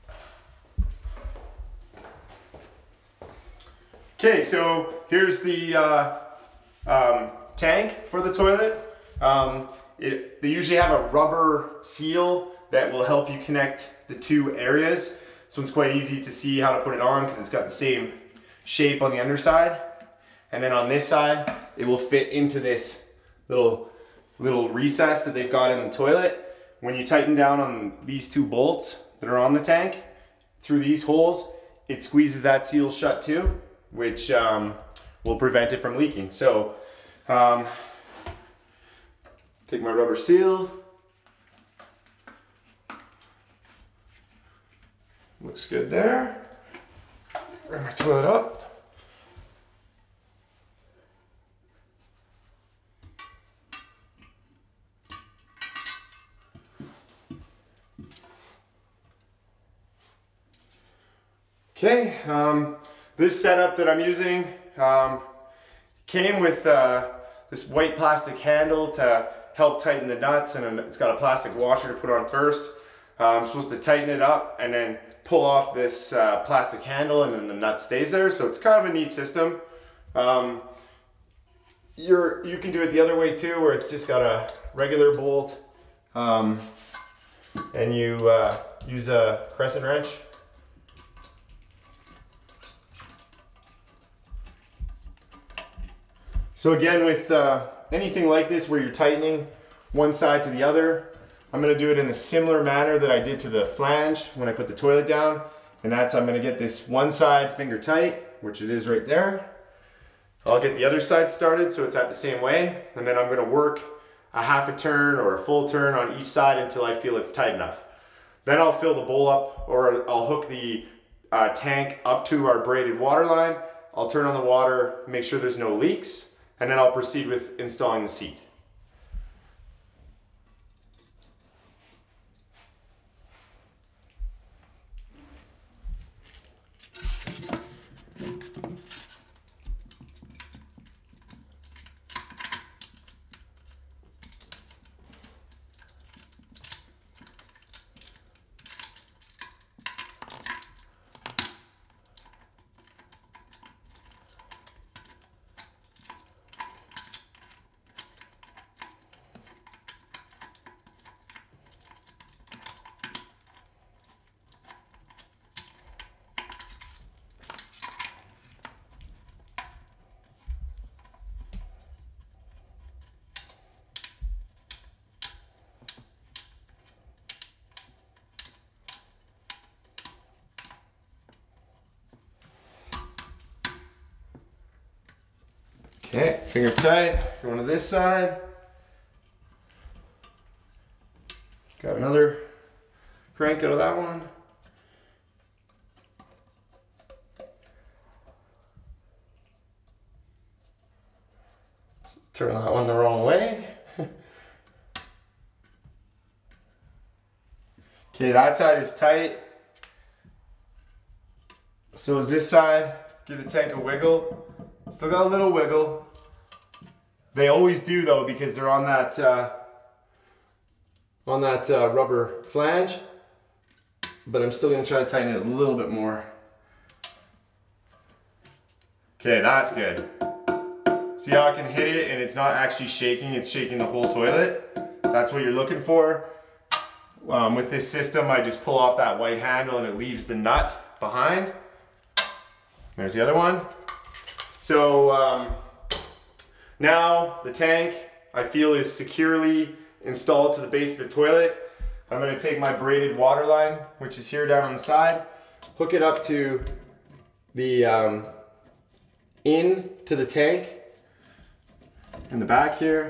Okay, so here's the uh, um, tank for the toilet. Um, It, they usually have a rubber seal that will help you connect the two areas. So it's quite easy to see how to put it on because it's got the same shape on the underside. And then on this side, it will fit into this little, little recess that they've got in the toilet. When you tighten down on these two bolts that are on the tank, through these holes, it squeezes that seal shut too, which um, will prevent it from leaking. So, um, take my rubber seal. Looks good there. Bring my toilet up. Okay, um, this setup that I'm using um, came with uh, this white plastic handle to help tighten the nuts, and it's got a plastic washer to put on first. Uh, I'm supposed to tighten it up and then pull off this uh, plastic handle, and then the nut stays there. So it's kind of a neat system. Um, you're, you can do it the other way too, where it's just got a regular bolt um, and you uh, use a crescent wrench. So again, with uh, anything like this where you're tightening one side to the other, I'm going to do it in a similar manner that I did to the flange when I put the toilet down. And that's, I'm going to get this one side finger tight, which it is right there. I'll get the other side started so it's at the same way. And then I'm going to work a half a turn or a full turn on each side until I feel it's tight enough. Then I'll fill the bowl up, or I'll hook the uh, tank up to our braided water line. I'll turn on the water, make sure there's no leaks, and then I'll proceed with installing the seat. Okay, finger tight, going to this side. Got another crank out of that one. Turn that one the wrong way. Okay, that side is tight. So is this side. Give the tank a wiggle. Still got a little wiggle. They always do though, because they're on that uh, on that uh, rubber flange. But I'm still gonna try to tighten it a little bit more. Okay, that's good. See how I can hit it and it's not actually shaking, it's shaking the whole toilet? That's what you're looking for. Um, with this system, I just pull off that white handle and it leaves the nut behind. There's the other one. So um, now the tank, I feel, is securely installed to the base of the toilet. I'm gonna take my braided water line, which is here down on the side, hook it up to the um, in to the tank in the back here.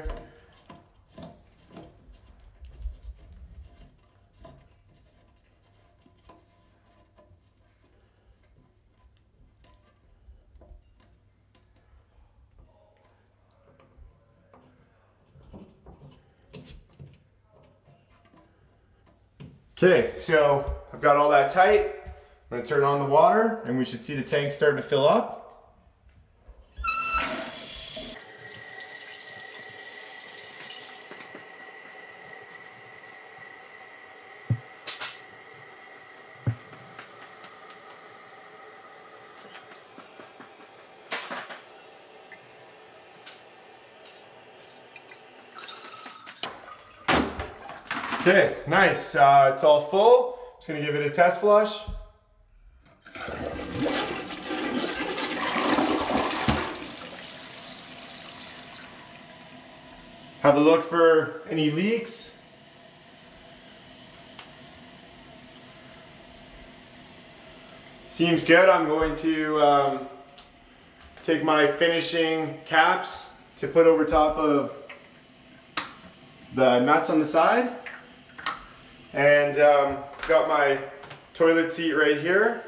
Okay, so I've got all that tight. I'm gonna turn on the water and we should see the tank starting to fill up. Okay, nice. Uh, it's all full. Just gonna give it a test flush. Have a look for any leaks. Seems good. I'm going to um, take my finishing caps to put over top of the nuts on the side. And um, got my toilet seat right here.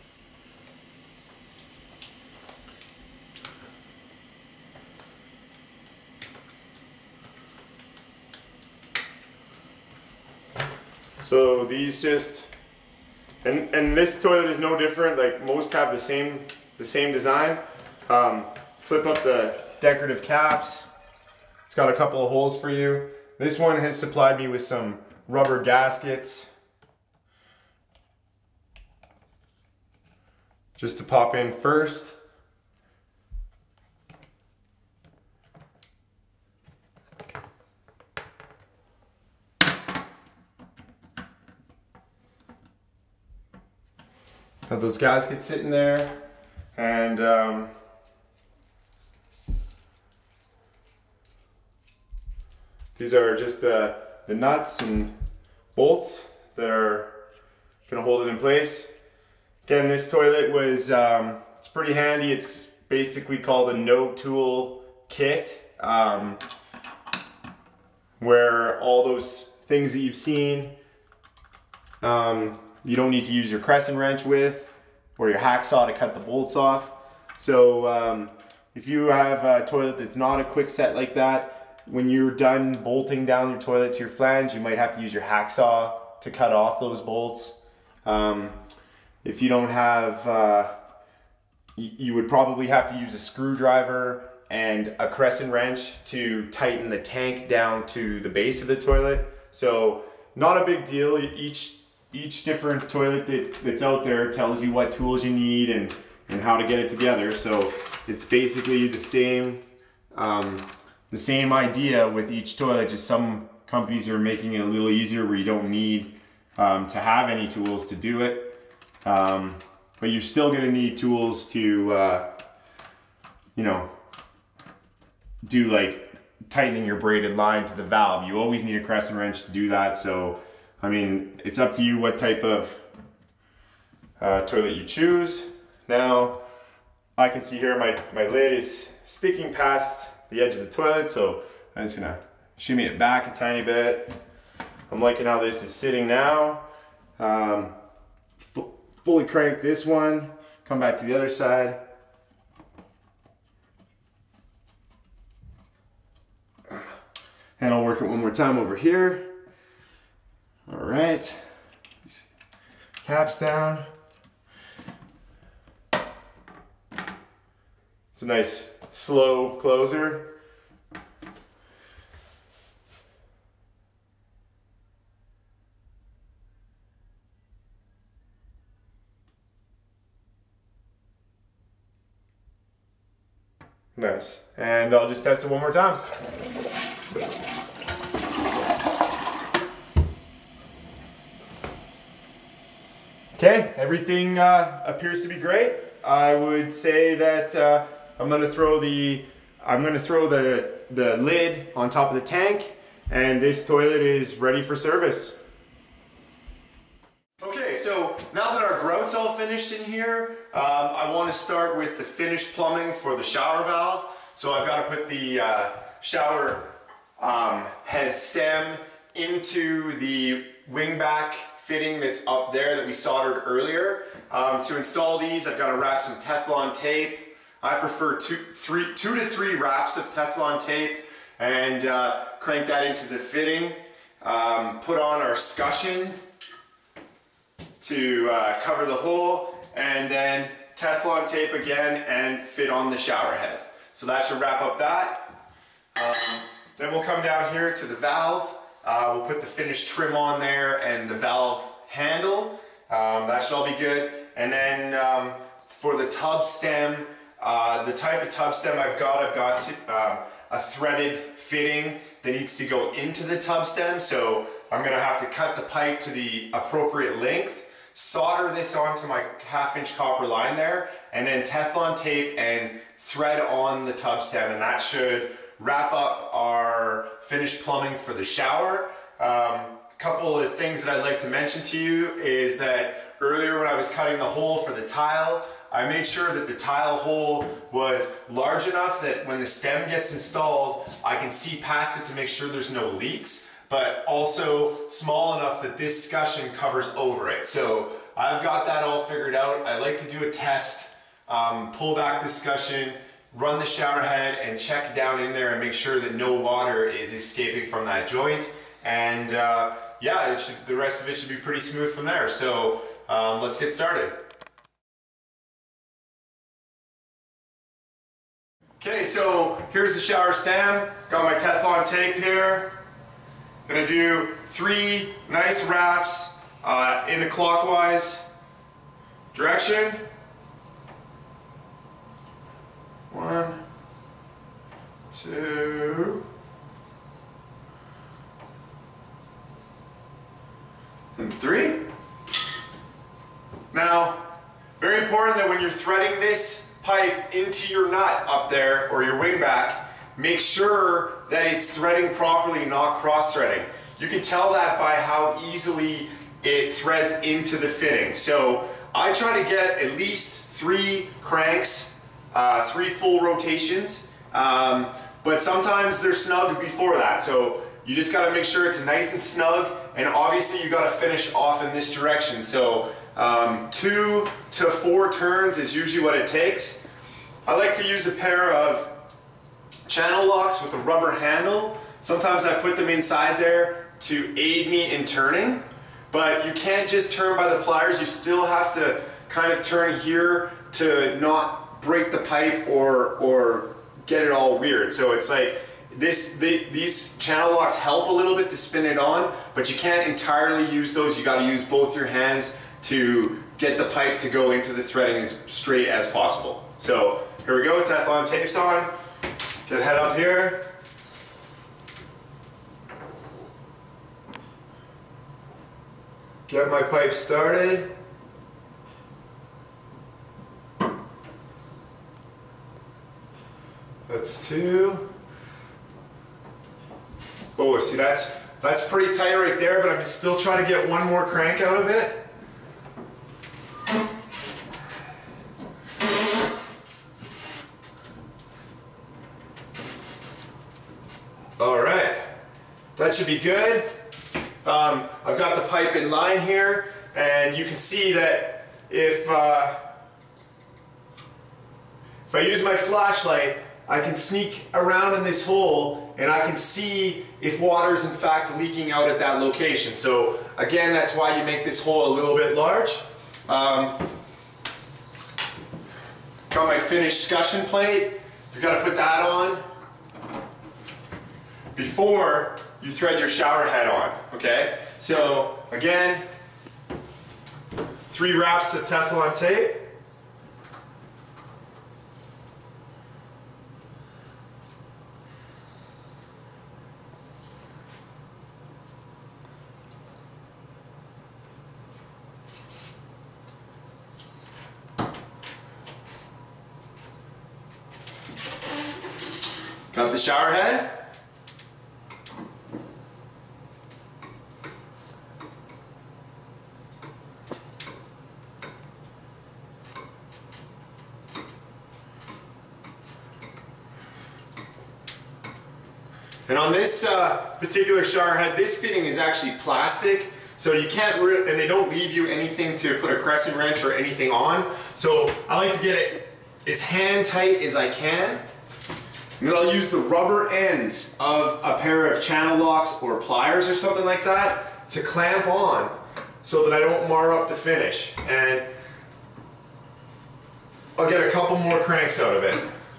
So these just, and, and this toilet is no different. Like most have the same, the same design. Um, flip up the decorative caps. It's got a couple of holes for you. This one has supplied me with some rubber gaskets just to pop in first. Have those gaskets sitting there, and um, these are just the, the nuts and bolts that are gonna hold it in place. Again, this toilet was, um, it's pretty handy. It's basically called a no tool kit, um, where all those things that you've seen, um, you don't need to use your crescent wrench with, or your hacksaw to cut the bolts off. So um, if you have a toilet that's not a quick set like that, when you're done bolting down your toilet to your flange, you might have to use your hacksaw to cut off those bolts. Um, if you don't have, uh, you would probably have to use a screwdriver and a crescent wrench to tighten the tank down to the base of the toilet. So not a big deal. Each each different toilet that, that's out there tells you what tools you need and, and how to get it together. So it's basically the same, um, the same idea with each toilet, just some companies are making it a little easier where you don't need um, to have any tools to do it. Um, but you're still gonna need tools to, uh, you know, do like tightening your braided line to the valve. You always need a crescent wrench to do that. So, I mean, it's up to you what type of uh, toilet you choose. Now, I can see here my, my lid is sticking past the edge of the toilet, so I'm just gonna shimmy it back a tiny bit. I'm liking how this is sitting now. Um, fully crank this one, come back to the other side. And I'll work it one more time over here. All right, caps down. It's a nice slow closer. Nice. And I'll just test it one more time. Okay, everything uh, appears to be great. I would say that uh, I'm gonna throw the I'm gonna throw the the lid on top of the tank, and this toilet is ready for service. Okay, so now that our grout's all finished in here, um, I want to start with the finished plumbing for the shower valve. So I've got to put the uh, shower um, head stem into the wingback fitting that's up there that we soldered earlier. Um, to install these, I've got to wrap some Teflon tape. I prefer two, three, two to three wraps of Teflon tape, and uh, crank that into the fitting. Um, put on our scutcheon to uh, cover the hole, and then Teflon tape again and fit on the shower head. So that should wrap up that. Um, then we'll come down here to the valve. Uh, we'll put the finished trim on there and the valve handle. Um, that should all be good. And then um, for the tub stem, uh, the type of tub stem I've got, I've got um, a threaded fitting that needs to go into the tub stem. So I'm gonna have to cut the pipe to the appropriate length, solder this onto my half inch copper line there, and then Teflon tape and thread on the tub stem, and that should wrap up our finished plumbing for the shower. Um, a couple of things that I'd like to mention to you is that earlier when I was cutting the hole for the tile, I made sure that the tile hole was large enough that when the stem gets installed, I can see past it to make sure there's no leaks, but also small enough that this scutcheon covers over it. So I've got that all figured out. I like to do a test, um, pull back the scutcheon, run the shower head, and check down in there and make sure that no water is escaping from that joint. And uh, yeah, it should, the rest of it should be pretty smooth from there. So um, let's get started. Okay, so here's the shower stem. Got my Teflon tape here. Gonna do three nice wraps uh, in a clockwise direction. One, two, and three. Now, very important that when you're threading this pipe into your nut up there, or your wingback, make sure that it's threading properly, not cross-threading. You can tell that by how easily it threads into the fitting. So I try to get at least three cranks, uh, three full rotations, um, but sometimes they're snug before that. So you just gotta make sure it's nice and snug, and obviously you gotta finish off in this direction. So um, two to four turns is usually what it takes. I like to use a pair of channel locks with a rubber handle. Sometimes I put them inside there to aid me in turning, but you can't just turn by the pliers. You still have to kind of turn here to not break the pipe or or get it all weird. So it's like this the, these channel locks help a little bit to spin it on, but you can't entirely use those. You got to use both your hands to get the pipe to go into the threading as straight as possible. So here we go, Teflon tape's on. Get head up here. Get my pipe started. That's two. Oh, see that's that's pretty tight right there, but I'm still trying to get one more crank out of it. All right, that should be good. Um, I've got the pipe in line here, and you can see that if, uh, if I use my flashlight, I can sneak around in this hole and I can see if water is in fact leaking out at that location. So again, that's why you make this hole a little bit large. Um, got my finished scutcheon plate. You've got to put that on before you thread your shower head on, okay? So again, three wraps of Teflon tape. Got the shower head. And on this uh, particular shower head, this fitting is actually plastic, so you can't, and they don't leave you anything to put a crescent wrench or anything on. So I like to get it as hand tight as I can. And then I'll use the rubber ends of a pair of channel locks or pliers or something like that to clamp on so that I don't mar up the finish. And I'll get a couple more cranks out of it.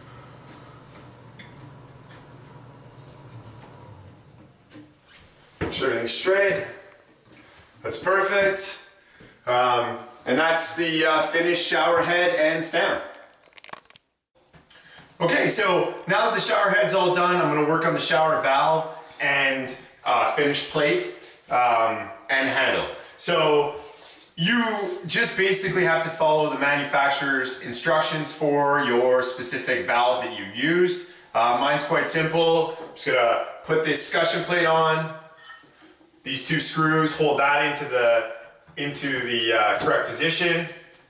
Make sure everything's straight. That's perfect. Um, and that's the uh, finished shower head and stem. Okay, so now that the shower head's all done, I'm going to work on the shower valve and uh, finished plate um, and handle. So you just basically have to follow the manufacturer's instructions for your specific valve that you used. Uh, mine's quite simple. I'm just going to put this scutcheon plate on, these two screws, hold that into the, into the uh, correct position.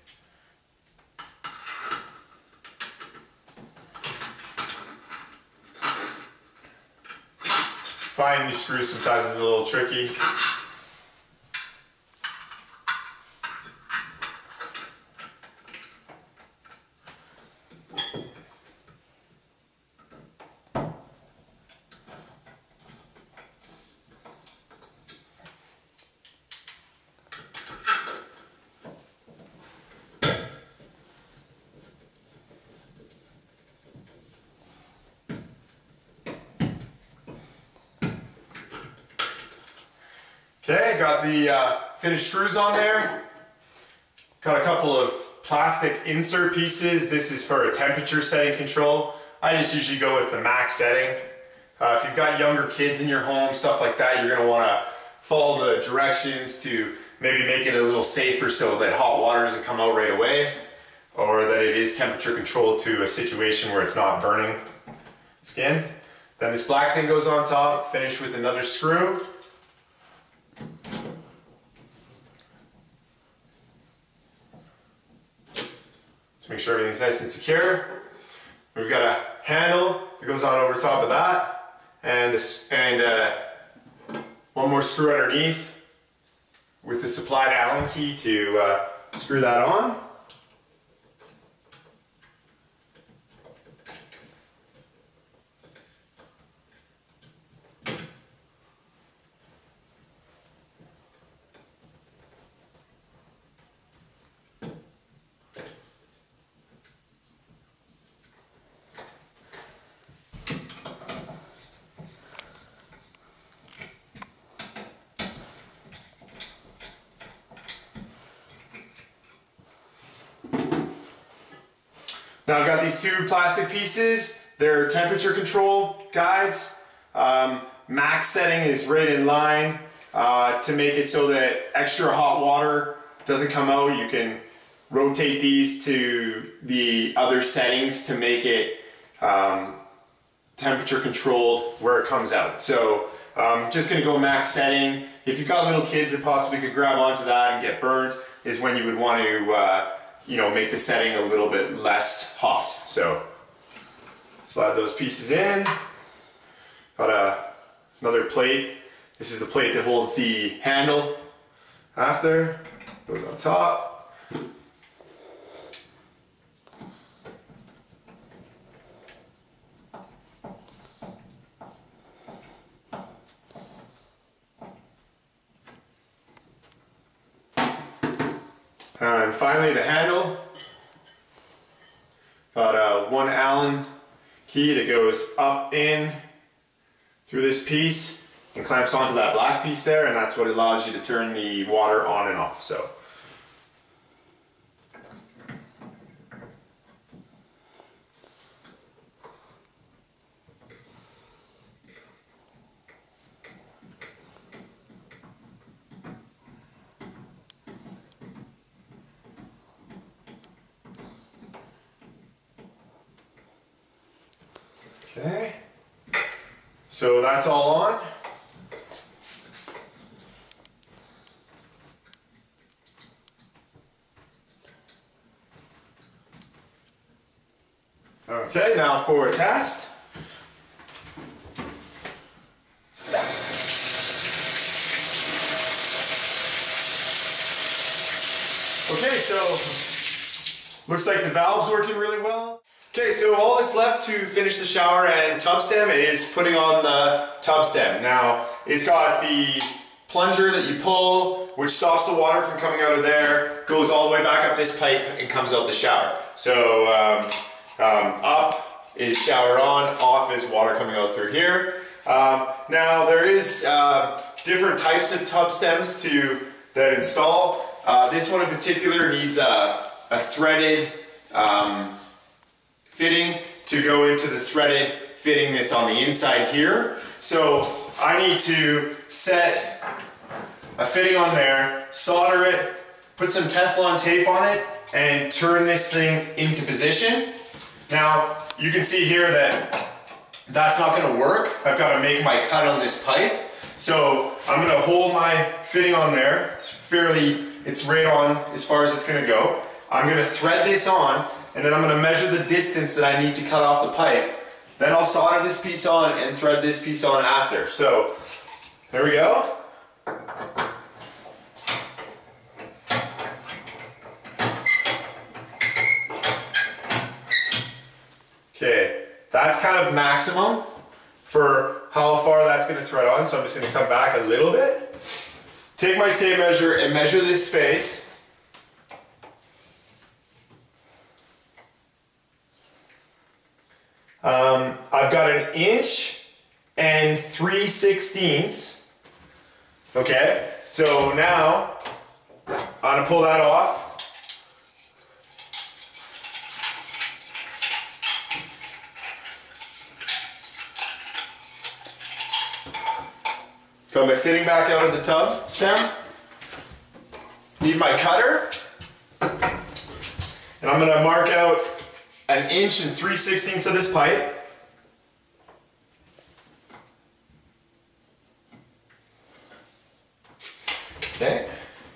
Finding these screws sometimes is a little tricky. Okay, got the uh, finished screws on there. Got a couple of plastic insert pieces. This is for a temperature setting control. I just usually go with the max setting. Uh, if you've got younger kids in your home, stuff like that, you're gonna wanna follow the directions to maybe make it a little safer so that hot water doesn't come out right away, or that it is temperature controlled to a situation where it's not burning skin. Then this black thing goes on top, finished with another screw. Just make sure everything's nice and secure. We've got a handle that goes on over top of that, and, a, and uh, one more screw underneath with the supplied Allen key to uh, screw that on. Now I've got these two plastic pieces. They're temperature control guides. Um, max setting is right in line uh, to make it so that extra hot water doesn't come out. You can rotate these to the other settings to make it um, temperature controlled where it comes out. So I'm um, just gonna go max setting. If you've got little kids that possibly could grab onto that and get burnt, is when you would want to uh, you know, make the setting a little bit less hot. So slide those pieces in. Got a, another plate. This is the plate that holds the handle after, goes on top. And finally the handle. Got a one Allen key that goes up in through this piece and clamps onto that black piece there, and that's what allows you to turn the water on and off. So. Okay, so that's all on. Okay, now for a test. Okay, so looks like the valve's working really well. Okay, so all that's left to finish the shower and tub stem is putting on the tub stem. Now, it's got the plunger that you pull, which stops the water from coming out of there, goes all the way back up this pipe and comes out the shower. So, um, um, up is shower on, off is water coming out through here. Um, now, there is uh, different types of tub stems to that install. Uh, this one in particular needs a, a threaded um, fitting to go into the threaded fitting that's on the inside here. So I need to set a fitting on there, solder it, put some Teflon tape on it, and turn this thing into position. Now you can see here that that's not going to work. I've got to make my cut on this pipe. So I'm going to hold my fitting on there. It's fairly, it's right on as far as it's going to go. I'm going to thread this on, and then I'm going to measure the distance that I need to cut off the pipe. Then I'll solder this piece on and thread this piece on after. So, there we go. Okay, that's kind of maximum for how far that's going to thread on, so I'm just going to come back a little bit. Take my tape measure and measure this space. Um, I've got an inch and three sixteenths. Okay, so now I'm gonna pull that off. Got my fitting back out of the tub stem. Need my cutter, and I'm gonna mark out an inch and three sixteenths of this pipe. Okay.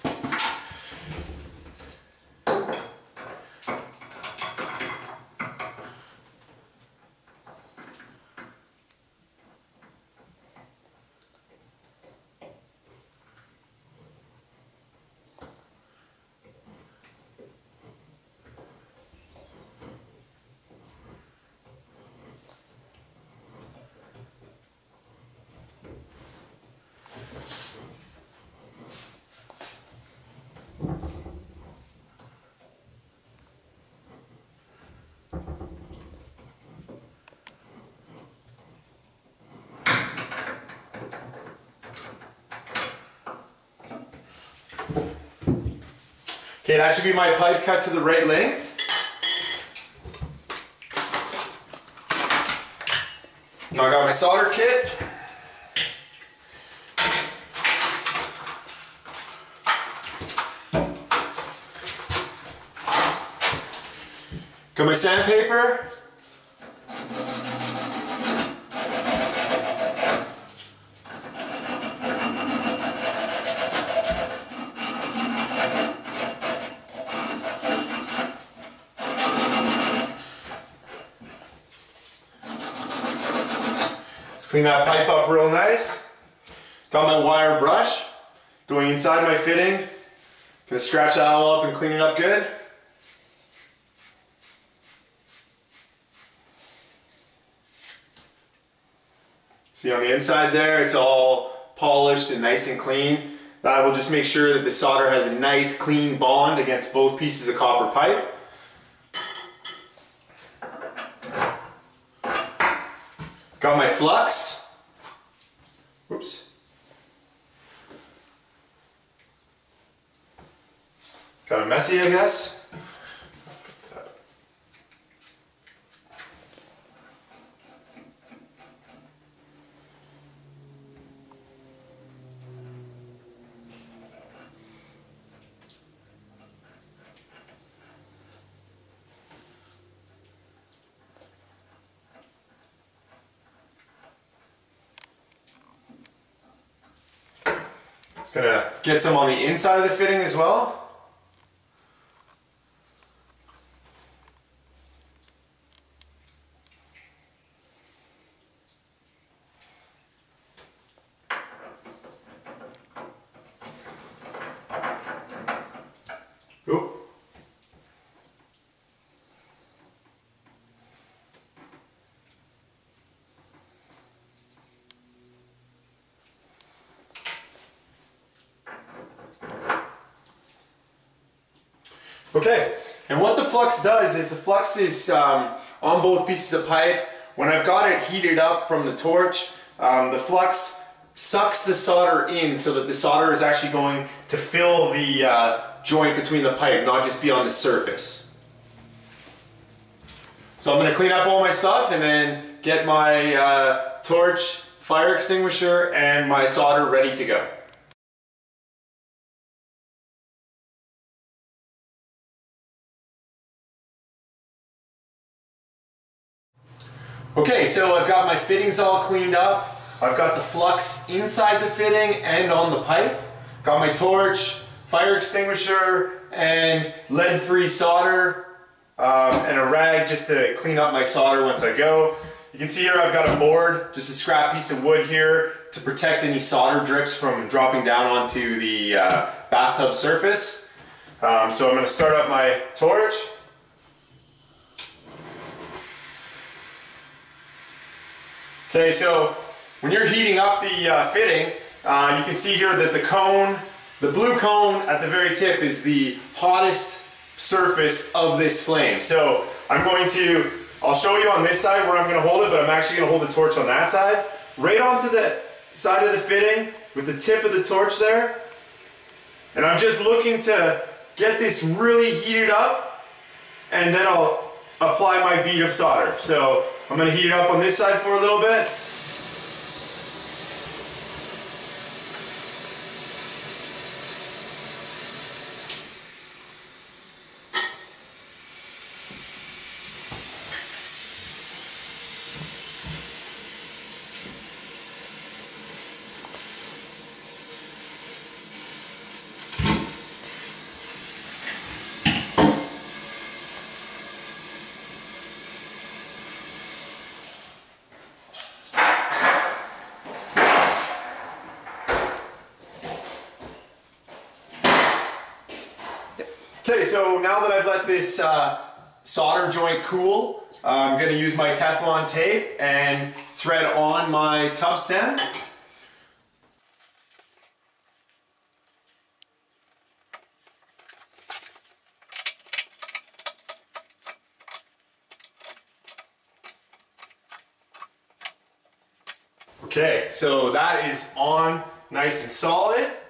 Okay, that should be my pipe cut to the right length. Now I got my solder kit. Got my sandpaper. Clean that pipe up real nice. Got my wire brush going inside my fitting. Gonna scratch that all up and clean it up good. See on the inside there, it's all polished and nice and clean. That will just make sure that the solder has a nice clean bond against both pieces of copper pipe. Got my flux. Whoops. Kind of messy, I guess. Gonna get some on the inside of the fitting as well. Oop. Okay, and what the flux does is the flux is um, on both pieces of pipe. When I've got it heated up from the torch, um, the flux sucks the solder in so that the solder is actually going to fill the uh, joint between the pipe, not just be on the surface. So I'm going to clean up all my stuff and then get my uh, torch, fire extinguisher, and my solder ready to go. Okay, so I've got my fittings all cleaned up. I've got the flux inside the fitting and on the pipe. Got my torch, fire extinguisher, and lead-free solder, um, and a rag just to clean up my solder once I go. You can see here I've got a board, just a scrap piece of wood here to protect any solder drips from dropping down onto the uh, bathtub surface. Um, so I'm going to start up my torch. Okay, so when you're heating up the uh, fitting, uh, you can see here that the cone, the blue cone at the very tip is the hottest surface of this flame. So I'm going to, I'll show you on this side where I'm going to hold it, but I'm actually going to hold the torch on that side. Right onto the side of the fitting with the tip of the torch there. And I'm just looking to get this really heated up, and then I'll apply my bead of solder. So I'm going to heat it up on this side for a little bit. Okay, so now that I've let this uh, solder joint cool, uh, I'm going to use my Teflon tape and thread on my tub stem. Okay, so that is on nice and solid.